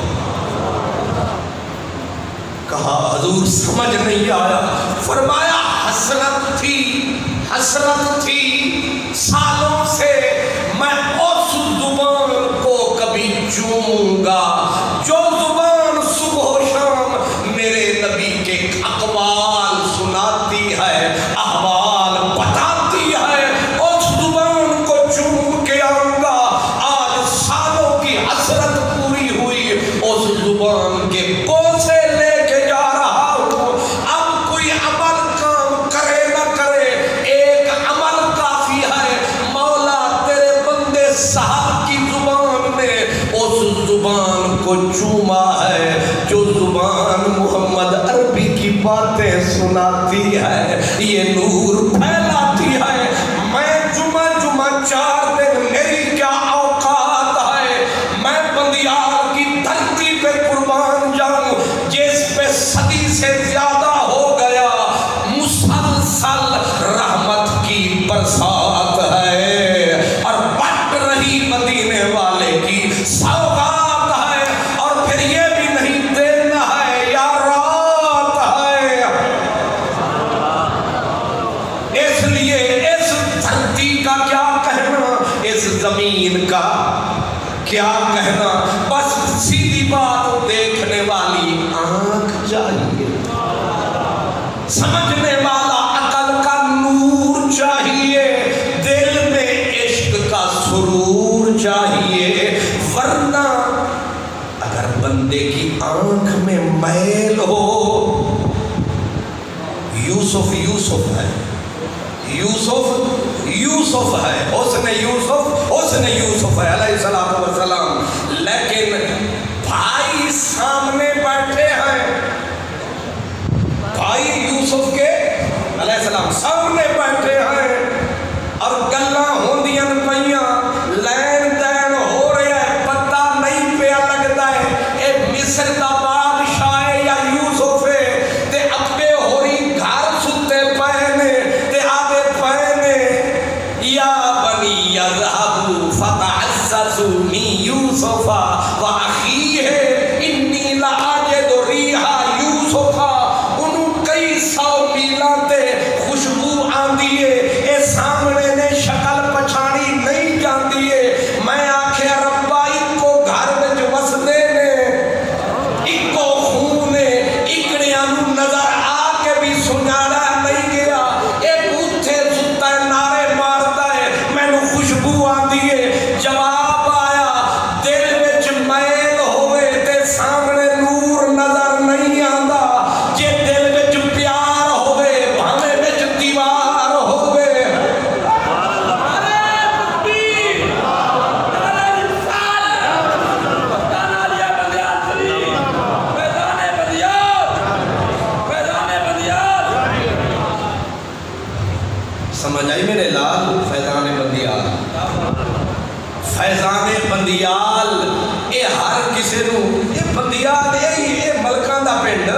کہا حضور سمجھ نہیں آیا۔ فرمایا حسرت تھی، حسرت تھی، سالوں سے میں اس زبان کو کبھی چوموں گا جو زبان صبح و شام میرے نبی کے اقوال سناتی ہے، احوال بتاتی ہے، اس زبان کو چوم کے آؤں گا۔ آج سالوں کی حسرت پوری ہوئی، اس زبان کے بوسے لے کے جا رہا ہوں۔ اب کوئی عمل کام کرے نہ کرے، ایک عمل کافی ہے، مولا تیرے بندے سہل کی زبان نے اس زبان کو چوما ہے جو زبان محمد عربی کی باتیں سناتی ہے، یہ نور پھیلاتی ہے۔ میں جمعہ جمعہ چار دن میری کیا اوقات ہے، میں بندیال کی دھرتی پہ قربان جاؤں جس پہ صدی سے زیادہ ہو گیا مسلسل رحمت کی برسات ہے، اور بٹ رہی مدینے والے کی سوغات ہے، اور پھر یہ بھی نہیں دن ہے یا رات ہے۔ اس لیے اس دھرتی کا کیا کہنا، اس زمین کا کیا کہنا، بس سیدھی بات دیکھنے والی آنکھ چاہیے۔ سمجھنے والا عقل کا نور چاہیے، دل میں عشق کا سرور چاہیے، ورنہ اگر بندے کی آنکھ میں میل ہو، یوسف یوسف ہے، یوسف یوسف ہے، حسن یوسف حسن یوسف ہے علیہ السلام والسلام، لیکن بھائی سامنے بیٹھے ہیں، بھائی یوسف کے علیہ السلام سامنے بیٹھے ہیں اور گلاں ہوندیاں پئیاں، لین دین ہو رہا ہے، پتہ نہیں پیا لگتا ہے اے مصر دا بادشاہ ہے یا یوسف ہے، تے ابے ہوری گھر ستے پئے نے تے آدے پئے نے یا بنی یذهبوا فتعسسوا من یوسف واخیہ انی لاجد ریح یوسف، انہوں کئی سو میلاں تے خوشبو آندی ہے، اے سامنے نے شکل پچھانی نہیں جاندی ہے، میں آکھیا ربا اکو گھر وچ وسدے نے، اکو خون نے، اکڑیاں نوں نظر آ کے بھی سنانا نہیں گیا، اے بوتھے ستا ہے نعرے مارتا ہے، مینوں خوشبو آندی ہے، جواب آیا دل وچ میل ہوئے تے سامنے نور نظر نہیں آندا، جے دل وچ پیار ہوئے بھاوے وچ دیوار ہوئے۔ سمجھ آئی میرے لال؟ فیضان بندیال، فیضان بندیال، اے ہر کسے نو اے بندیال اے اے ملکاں دا پنڈ،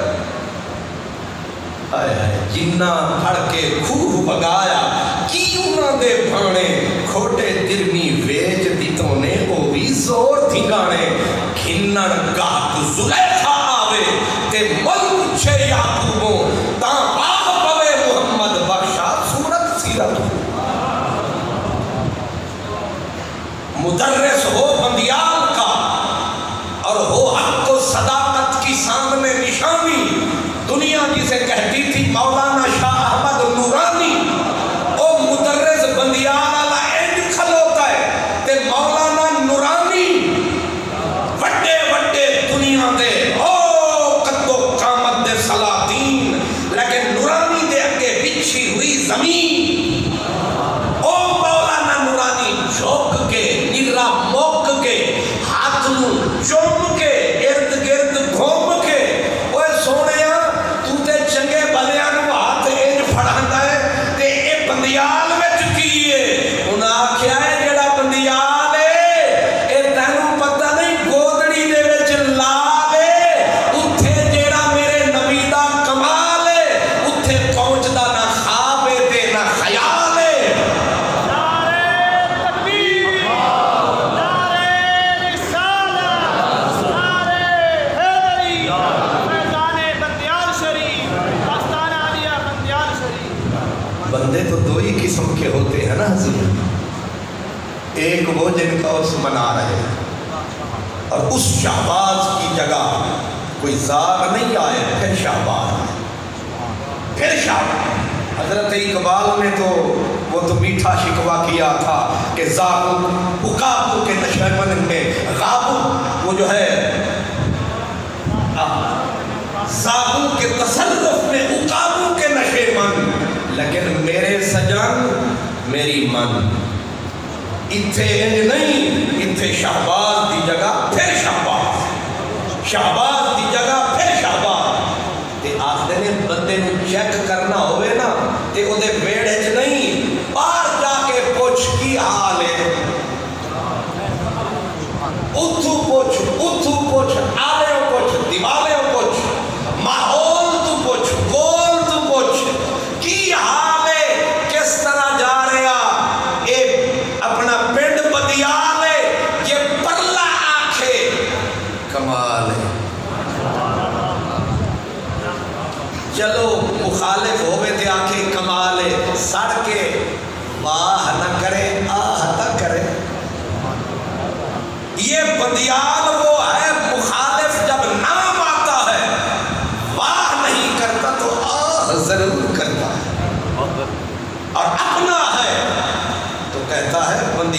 آئے آئے جنہ پھڑ کے خوہ بگایا، کی انہاں دے بھانے کھوٹے ترمی ویج دیتوں نے او بھی زور تھی گانے، کھنن گاہک زلیخا آوے تے ملک چھے یعقوبوں تاں باغ پوے محمد بخشا صورت سیرت، مدرس ہو بندیال کا اور ہو حق و صداقت کی سامنے نشانی، دنیا جسے کہتی تھی مولانا شاہ احمد نورانی، او مدرس بندیال اللہ اینڈ کھلوتا ہے تے مولانا نورانی وڈے وڈے دنیا دے او قد و قامت دے سلاطین، لیکن نورانی دے اگے بچھی ہوئی زمین، او مولانا نورانی جھوک کے نرا موک کے ہاتھ نو چوم کے ارد گرد گھوم کے، اوے سونیا تو تے چنگے بلیاں نو ہاتھ انج پھڑاندا ہے تے اے بندیال وچ کی ہے، انہاں آکھیا ہے جڑا بندیال ہے اے تینوں پتہ نہیں گودڑی دے وچ لال ہے، اوتھے جیڑا میرے نبی دا کمال ہے اوتھے پہنچدا نہ خواب ہے تے نہ خیال ہے۔ بندے تو دو ہی قسم کے ہوتے ہیں نا حضور، ایک وہ جن کا اس منا رہے ہیں اور اس شہباز کی جگہ کوئی زاغ نہیں آئے پھر شہباز پھر شہباز۔ حضرت اقبال نے تو وہ تو میٹھا شکوہ کیا تھا کہ زاغ اقابو کے نشیمن میں غابو، وہ جو ہے زاغ کے تصرف میں اقابو کے نشیمن، لیکن میرے سجن میری من اتھے انج نہیں، اتھے شہباز دی جگہ پھر شہباز، شہباز دی جگہ پھر شہباز، تے آخر نے بندے نو چیک کرنا ہوئے نا تے او دے بیڑے چ نہیں، باہر جا کے پوچھ کی حال ہے، اتھو پوچھ اتھو پوچھ آلے پوچھ دیوالے پوچھ ماحول تو پوچھ گول تو پوچھ کی حال ہے، کس طرح جا رہا اے اپنا پنڈ بدیال ہے، یہ پرلا آنکھے کمال ہے۔ چلو مخالف ہوئے تھے آنکھیں کمال ہے، سڑ کے واہ نہ کرے آہ نہ کرے، یہ بدیال وہ ہے مخالف جب نام آتا ہے واہ نہیں کرتا تو آہ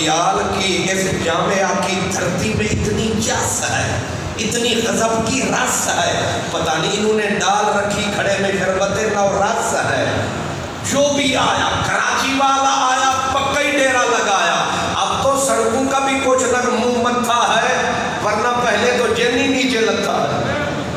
سیال کی اس جامعہ کی دھرتی میں اتنی جس ہے، اتنی غضب کی رس ہے، پتہ نہیں انہوں نے ڈال رکھی کھڑے میں شربت نو رس ہے۔ جو بھی آیا، کراچی والا آیا پکا ہی ڈیرا لگایا۔ اب تو سڑکوں کا بھی کچھ نہ منہ متھا ہے، ورنہ پہلے تو جن ہی نیچے لتا ہے۔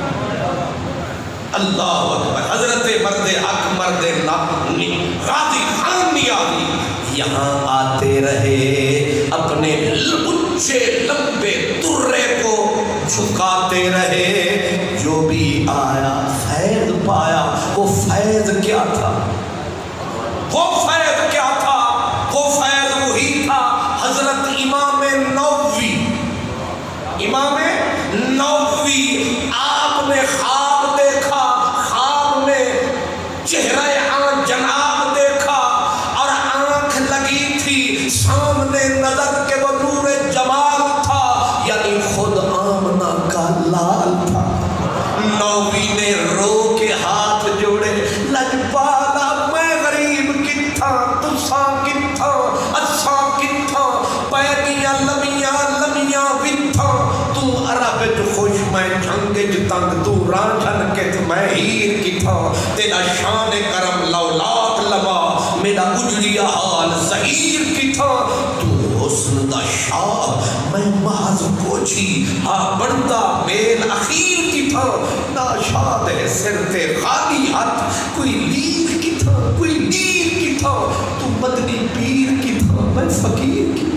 اللہ اکبر، حضرت مرد حق مرد غازی خان نیازی یہاں آتے رہے، اپنے اونچے لمبے ترے کو جھکاتے رہے، جو بھی آیا فیض پایا۔ وہ فیض کیا تھا؟ وہ فیض کیا تھا؟ وہ فیض وہی تھا حضرت امام نووی، امام نووی آپ نے خواب دیکھا، خواب میں چہرہ آن جناب دیکھا اور آنکھ لگی تھی سامنے نظر کے وہ نور جمال تھا، یعنی خود آمنہ کا لال تھا۔ نووی نے رو کے ہاتھ جوڑے، لجپالا میں غریب کتھا، تسا کتھا، اچھا کتھا، پیگیاں لمیاں لمیاں وتھا، تو عرب جو خوش میں جھنگے جتنگ، تو رانجھن کت میں ہیر کتھا، تیرا شان کرم لولاک لما، میرا اجڑیا حال زہیر کتھا، تو حسن دا شاہ میں محض پوچھی، ہاں بڑھتا میل اخیر کتھا، ناشاد ہے سر تے خالی ہاتھ، کوئی لیر کتھا، کوئی لیر کتھا، تو مدنی پیر کتھا، میں فقیر کتھا۔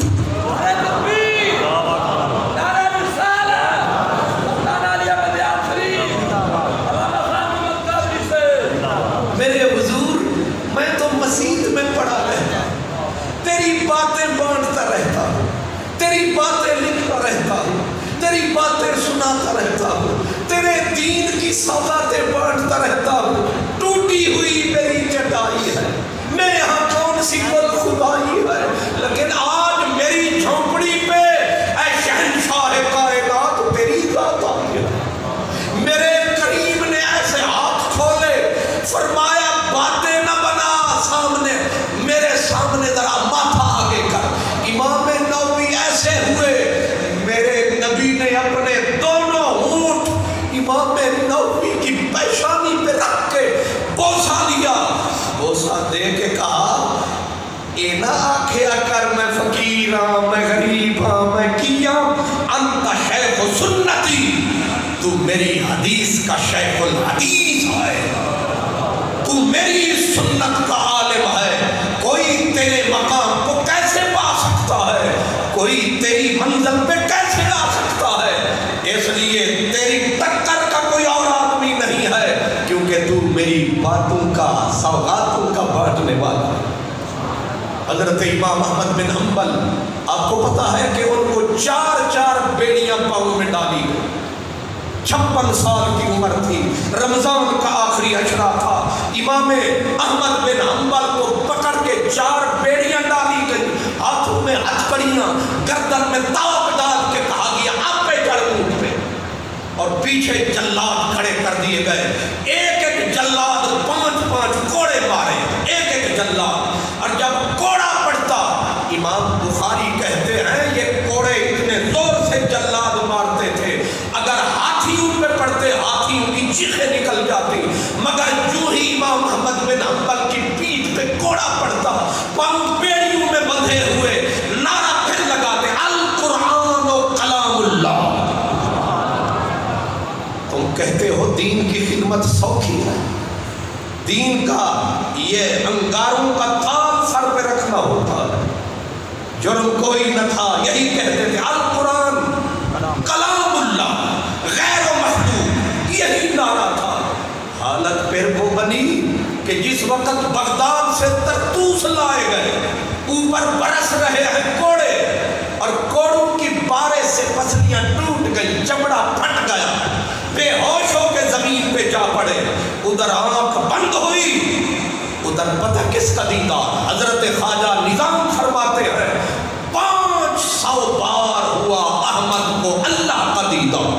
میرے حضور میں تو مسجد میں پڑھا رہتا، تیری باتیں بانٹتا رہتا ہوں، تیری باتیں لکھتا رہتا ہوں، تیری باتیں سناتا رہتا ہوں، تیرے دین کی سوغاتیں بانٹتا رہتا ہوں۔ ٹوٹی ہوئی میری چٹائی ہے، میں یہاں کون سی بل خدائی ہے، لیکن آج میری جھونپڑی پہ اے شہنشاہ کائنات تیری ذات آئی ہے۔ میرے کریم نے ایسے ہاتھ کھولے، فرمایا باتیں نہ بنا، سامنے میرے سامنے ذرا ماتھا آگے کر۔ امام نووی ایسے ہوئے، میرے نبی نے اپنے دونوں ہونٹ امام نووی کی پیشانی پہ رکھ کے بوسہ لیا، بوسہ دے کے کہا اے نہ آکھیا کر میں فقیر ہاں، میں غریب ہاں، میں کیا، انت شیخ سنتی، تو میری حدیث کا شیخ الحدیث ہے، تو میری سنت کا عالم ہے، کوئی تیرے مقام کو کیسے پا سکتا ہے، کوئی تیری منزل پہ کیسے آ سکتا ہے، اس لیے تیری ٹکر کا کوئی اور آدمی نہیں ہے، کیونکہ تو میری باتوں کا سوغاتوں کا بانٹنے والا ہے۔ حضرت امام احمد بن حنبل، آپ کو پتا ہے کہ ان کو چار چار بیڑیاں پاؤں میں ڈالی گئی، چھپن سال کی عمر تھی، رمضان کا آخری عشرہ تھا، امام احمد بن حنبل کو پکڑ کے چار بیڑیاں ڈالی گئی، ہاتھوں میں ہتھکڑیاں، گردن میں تاپ ڈال کے کہا گیا آپ پہ چڑھ اونٹ پہ، اور پیچھے جلاد کھڑے کر دیے گئے، ایک ایک جلاد پانچ پانچ کوڑے مارے، ایک ایک جلاد، اور جب کوڑا پڑتا، امام بخاری کہتے ہیں یہ کوڑے اتنے زور سے جلاد مارتے تھے، اگر ہاتھیوں پہ پڑتے ہاتھیوں کی چیخیں نکل جاتی، مگر جو ہی امام احمد بن حنبل کی پیٹھ پہ کوڑا پڑتا، پاؤں بیڑیوں میں بندھے ہوئے، نعرہ پھر لگاتے القرآن و کلام اللہ۔ تم کہتے ہو دین کی خدمت سوکھی ہے، دین کا یہ انگاروں کا تال سر پہ رکھنا ہوتا ہے، جرم کوئی نہ تھا، یہی کہتے تھے القرآن کلام اللہ غیر محدود، یہی نعرہ تھا۔ حالت پھر وہ بنی کہ جس وقت بغداد سے ترتوس لائے گئے، اوپر برس رہے ہیں کوڑے، اور کوڑوں کی بارے سے پسلیاں ٹوٹ گئی، چمڑا پھٹ گیا، بے ہوش ہو کے زمین پہ جا پڑے، ادھر آنکھ بند ہوئی، ادھر پتہ کس کا دیدار، حضرت خواجہ نظام فرماتے ہیں پانچ سو بار ہوا احمد کو اللہ کا دیدار۔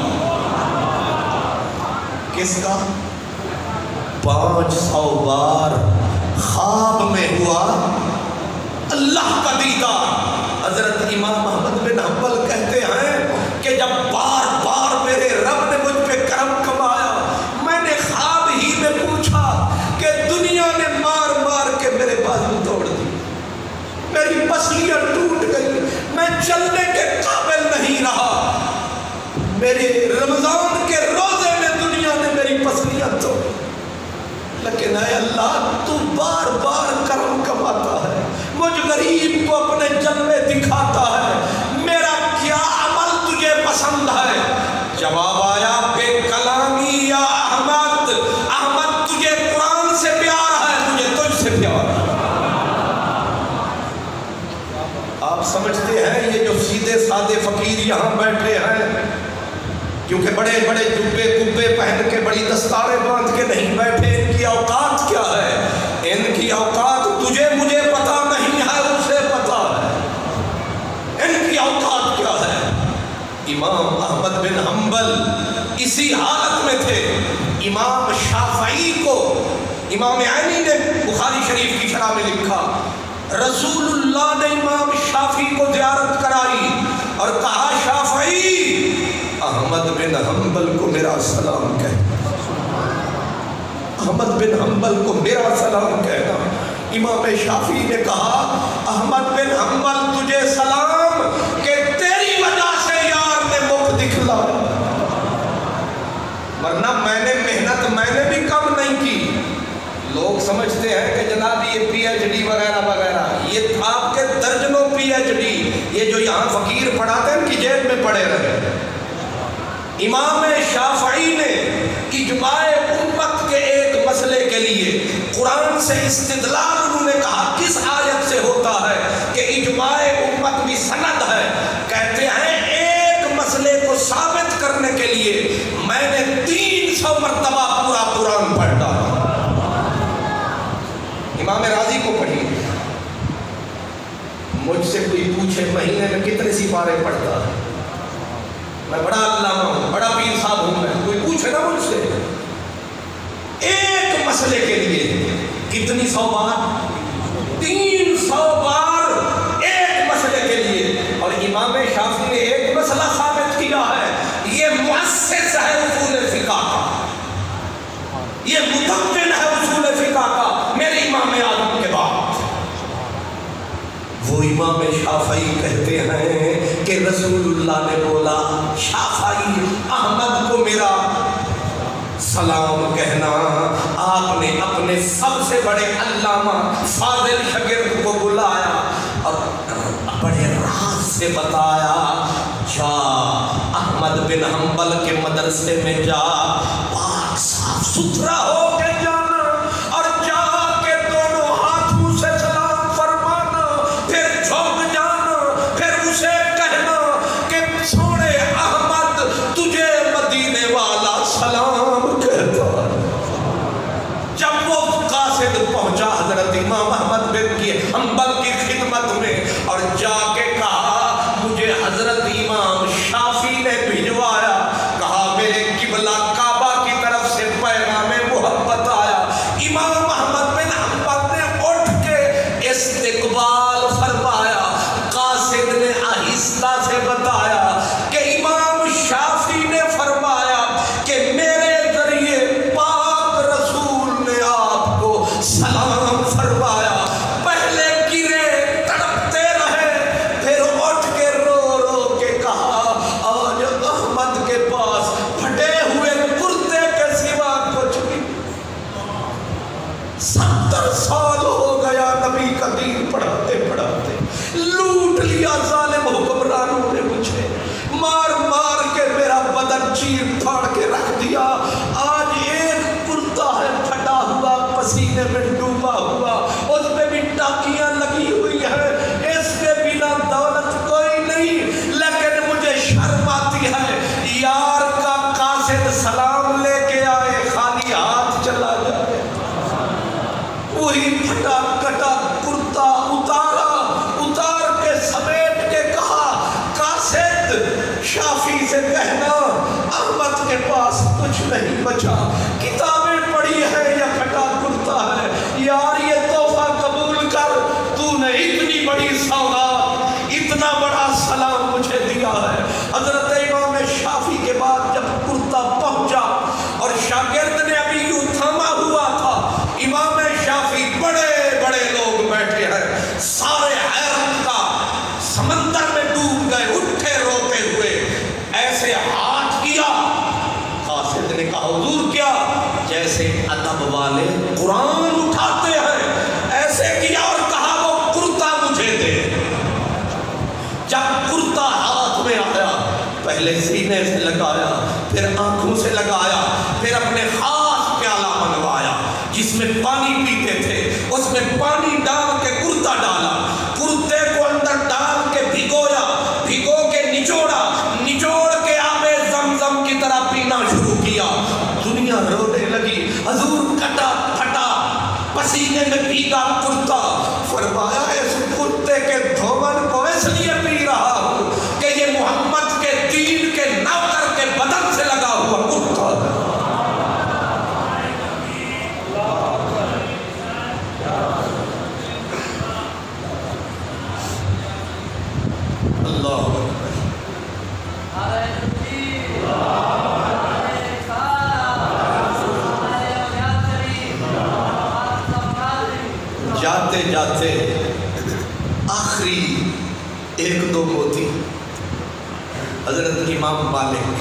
کس کا؟ پانچ سو بار خواب میں ہوا اللہ کا دیدار۔ حضرت امام احمد بن حنبل کہتے ہیں کہ جب بار بار میرے رب نے مجھ پہ کرم کمایا، میں نے خواب ہی میں پوچھا کہ دنیا نے مار مار کے میرے بازو توڑ دی، میری پسلیاں ٹوٹ گئی، میں چلنے کے قابل نہیں رہا، میرے رمضان کے روزے میں دنیا نے میری پسلیاں توڑی، لیکن اے اللہ تو بار بار کرم کماتا ہے، مجھ غریب کو اپنے جلوے دکھاتا ہے، میرا کیا عمل تجھے پسند ہے؟ جواب آیا بے کلامی یا احمد، احمد تجھے قرآن سے پیار ہے، مجھے تجھ سے پیار ہے۔ آپ سمجھتے ہیں یہ جو سیدھے سادے فقیر یہاں بیٹھے ہیں، کیونکہ بڑے بڑے جبے کبے پہن کے بڑی دستاریں باندھ کے نہیں بیٹھے، ان کی اوقات کیا ہے؟ ان کی اوقات تجھے مجھے پتا نہیں ہے، اسے پتا ہے ان کی اوقات کیا ہے۔ امام احمد بن حنبل اسی حالت میں تھے۔ امام شافعی کو امام عینی نے بخاری شریف کی شرح میں لکھا، رسول اللہ نے امام شافعی کو زیارت کرائی اور کہا شافعی احمد بن حنبل کو میرا سلام کہنا، احمد بن حنبل کو میرا سلام کہنا۔ امام شافعی نے کہا احمد بن حنبل تجھے سلام کہ تیری وجہ سے یار نے مکھ دکھلا، ورنہ میں نے محنت میں نے بھی کم نہیں کی۔ لوگ سمجھتے ہیں کہ جناب یہ پی ایچ ڈی وغیرہ وغیرہ، یہ آپ کے درجنوں پی ایچ ڈی یہ جو یہاں فقیر پڑھاتے ہیں ان کی جیب میں پڑے رہے۔ امام شافعی نے اجماع امت کے ایک مسئلے کے لیے قرآن سے استدلال انہوں نے کہا کس آیت سے ہوتا ہے کہ اجماع امت بھی سند ہے؟ کہتے ہیں ایک مسئلے کو ثابت کرنے کے لیے میں نے تین سو مرتبہ پورا قرآن پڑھ ڈالا۔ امام راضی کو پڑھی، مجھ سے کوئی پوچھے مہینے میں کتنے سپارے پڑھتا ہے، میں بڑا علامہ ہوں، بڑا پیر صاحب ہوں، میں کوئی پوچھے نا مجھ سے ایک مسئلے کے لیے کتنی سو بار؟ تین سو بار ایک مسئلے کے لیے۔ اور امام شافعی نے ایک مسئلہ ثابت کیا ہے، یہ مؤسس ہے اصول فقہ کا، یہ متمم ہے اصول فقہ کا میرے امام اعظم کے بعد۔ وہ امام شافعی کہتے ہیں کہ رسول اللہ نے بولا شافعی احمد کو میرا سلام کہنا۔ آپ نے اپنے سب سے بڑے علامہ فاضل شاگرد کو بلایا اور بڑے راز سے بتایا، جا احمد بن حنبل کے مدرسے میں جا، پاک صاف ستھرا ہو کے جانا اور جا کے دونوں ہاتھوں سے سلام فرمانا، پھر جھک جانا، پھر اسے کہنا کہ سونے احمد تجھے مدینے والا سلام کہتا ہے۔ جب وہ قاصد پہنچا حضرت امام احمد بن کی حنبل کی خدمت میں اور جا کے کہا مجھے حضرت امام شافعی نے بھجوایا، کہا میرے قبلہ کعبہ کی طرف سے پیغام محبت آیا۔ امام احمد بن حنبل نے اٹھ کے استقبال فرمایا، قاصد نے آہستہ سے بتایا کہ امام شافعی نے فرمایا کہ میرے ذریعے پاک رسول نے آپ کو سلام فرمایا۔ پہلے گرے تڑپتے رہے، پھر اٹھ کے رو رو کے کہا آج احمد کے پاس پھٹے ہوئے کرتے کے سوا کچھ نہیں، ستر سال ہو گیا نبی کا دین پڑھاتے پڑھاتے، لوٹ لیا ظالم حکمرانوں نے مجھے، مار مار کے میرا بدن چیر پھاڑ کے رکھ دیا، آج ایک کرتا ہے پھٹا ہوا پسینے میں ڈوبا ہوا، اس پہ بھی ٹاکیاں لگی ہوئی ہیں، اس کے بنا دولت کوئی نہیں، لیکن مجھے شرم آتی ہے یار کا قاصد سلام لے کے آئے خالی ہاتھ چلا جائے۔ وہی پھٹا کٹا کرتا اتارا، اتار کے سمیٹ کے کہا قاصد شافعی سے کہنا احمد کے پاس کچھ نہیں بچا، کتابیں پڑھی ہے یا پھٹا کرتا ہے، یار یہ تحفہ قبول کر، تو نے اتنی بڑی سوغات، اتنا والے قرآن اٹھاتے ہیں، ایسے کیا اور کہا وہ کرتا مجھے دے۔ جب کرتا ہاتھ میں آیا پہلے سینے سے لگایا، پھر آنکھوں سے لگایا، پھر اپنے خاص پیالہ منوایا جس میں پانی پیتے تھے، اس میں پانی ڈال کے کرتا ڈالا، کرتے کو اندر ڈال کے بھگویا، بھگو کے نچوڑا، نچوڑ کے آب زمزم کی طرح پینا شروع کیا۔ دنیا رونے لگی، حضور کٹا پھٹا پسینے میں بھیگا کرتا، فرمایا اس کرتے کے دھوبن کو اس لیے پی رہا ہوں کہ یہ محمد کے دین کے نوکر کے بدن سے لگا ہوا کرتا ہے۔ اللہ جاتے جاتے آخری ایک دو موتی حضرت امام مالک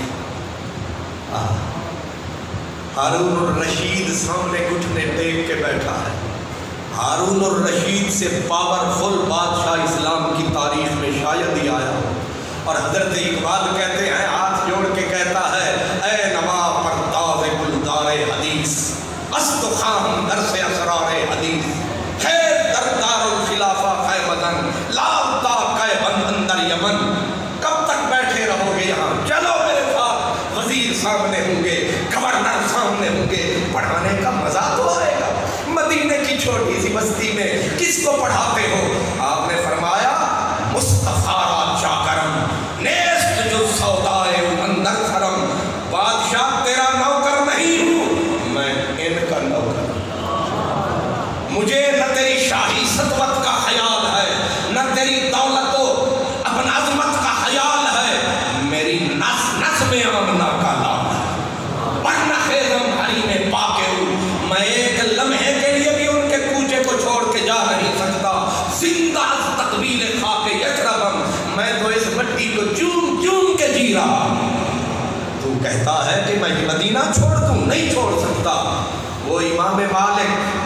ہارون الرشید سامنے گھٹنے ٹیک کے بیٹھا ہے۔ ہارون الرشید سے پاورفل بادشاہ اسلام کی تاریخ میں شاید ہی آیا، اور حضرت اقبال کہتے ہیں، ہاتھ جوڑ کے کہتا ہے، اے نوا پرداز گلدار حدیث، است خواہم در سے اسرار حدیث، خیر دردار الخلافہ خیمدن لابتا قے بند اندر یمن۔ کب تک بیٹھے رہو گے یہاں؟ چلو میرے ساتھ، وزیر سامنے ہوں گے، گورنر سامنے ہوں گے، پڑھانے کا مزہ تو آئے گا۔ مدینے کی چھوٹی سی بستی میں کس کو پڑھاتے ہو؟ آپ نے فرمایا، مصطفیٰ را چاکرم نیست جو سودائے اندر خرم، بادشاہ تیرا نوکر نہیں ہوں، میں ان کا نوکر ہوں۔ مجھے نہ تیری شاہی سطوت کا خیال ہے، نہ تیری دولت و اپن عظمت کا خیال ہے، میری نس نس میں آمنہ کا لال ہے۔ ورنہ خیزم ہری میں پاکے ہوں، میں ایک لمحے کے لیے بھی ان کے کوچے کو چھوڑ کے جا نہیں سکتا۔ زندہ از تقبیل خاک یشربم، میں تو اس مٹی کو چوم چوم کے جی رہا ہوں۔ تو کہتا ہے کہ میں یہ مدینہ چھوڑ دوں، نہیں چھوڑ سکتا۔ وہ امام مالک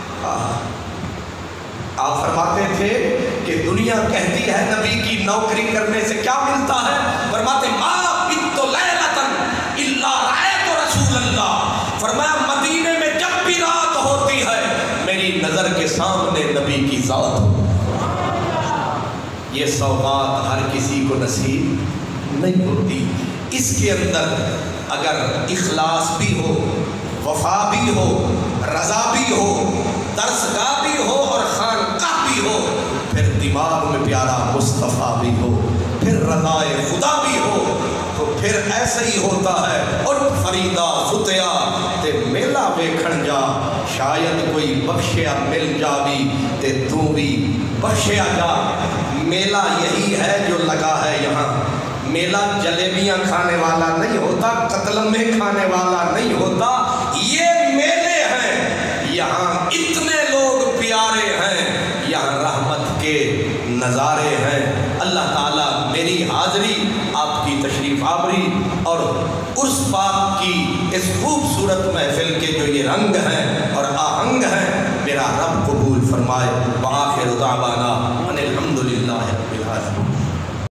آپ فرماتے تھے کہ دنیا کہتی ہے نبی کی نوکری کرنے سے کیا ملتا ہے؟ فرماتے ما بت لیلۃ الا رأیت رسول اللہ، فرمایا مدینے میں جب بھی رات ہوتی ہے میری نظر کے سامنے نبی کی ذات ہو۔ یہ سوغات ہر کسی کو نصیب نہیں ہوتی۔ اس کے اندر اگر اخلاص بھی ہو، وفا بھی ہو، رضا بھی ہو، درسگاہ بھی ہو اور خانقاہ بھی ہو، پھر دماغ میں پیارا مصطفیٰ بھی ہو، پھر رضائے خدا بھی ہو، تو پھر ایسا ہی ہوتا ہے۔ اٹھ فریدا فتیا تے میلہ ویکھن جا، شاید کوئی بخشیا مل جا بھی تے تو بھی بخشیا جا۔ میلہ یہی ہے جو لگا ہے یہاں۔ میلہ جلیبیاں کھانے والا نہیں ہوتا، قتلمے کھانے والا نہیں ہوتا، یہ میلے ہیں۔ یہاں اتنے لوگ پیارے ہیں، یہاں رحمت کے نظارے ہیں۔ اللہ تعالیٰ میری حاضری، آپ کی تشریف آوری اور عرس پاک کی اس خوبصورت محفل کے جو یہ رنگ ہیں اور آہنگ ہیں، میرا رب قبول فرمائے۔ وآخر دعوانا ان الحمد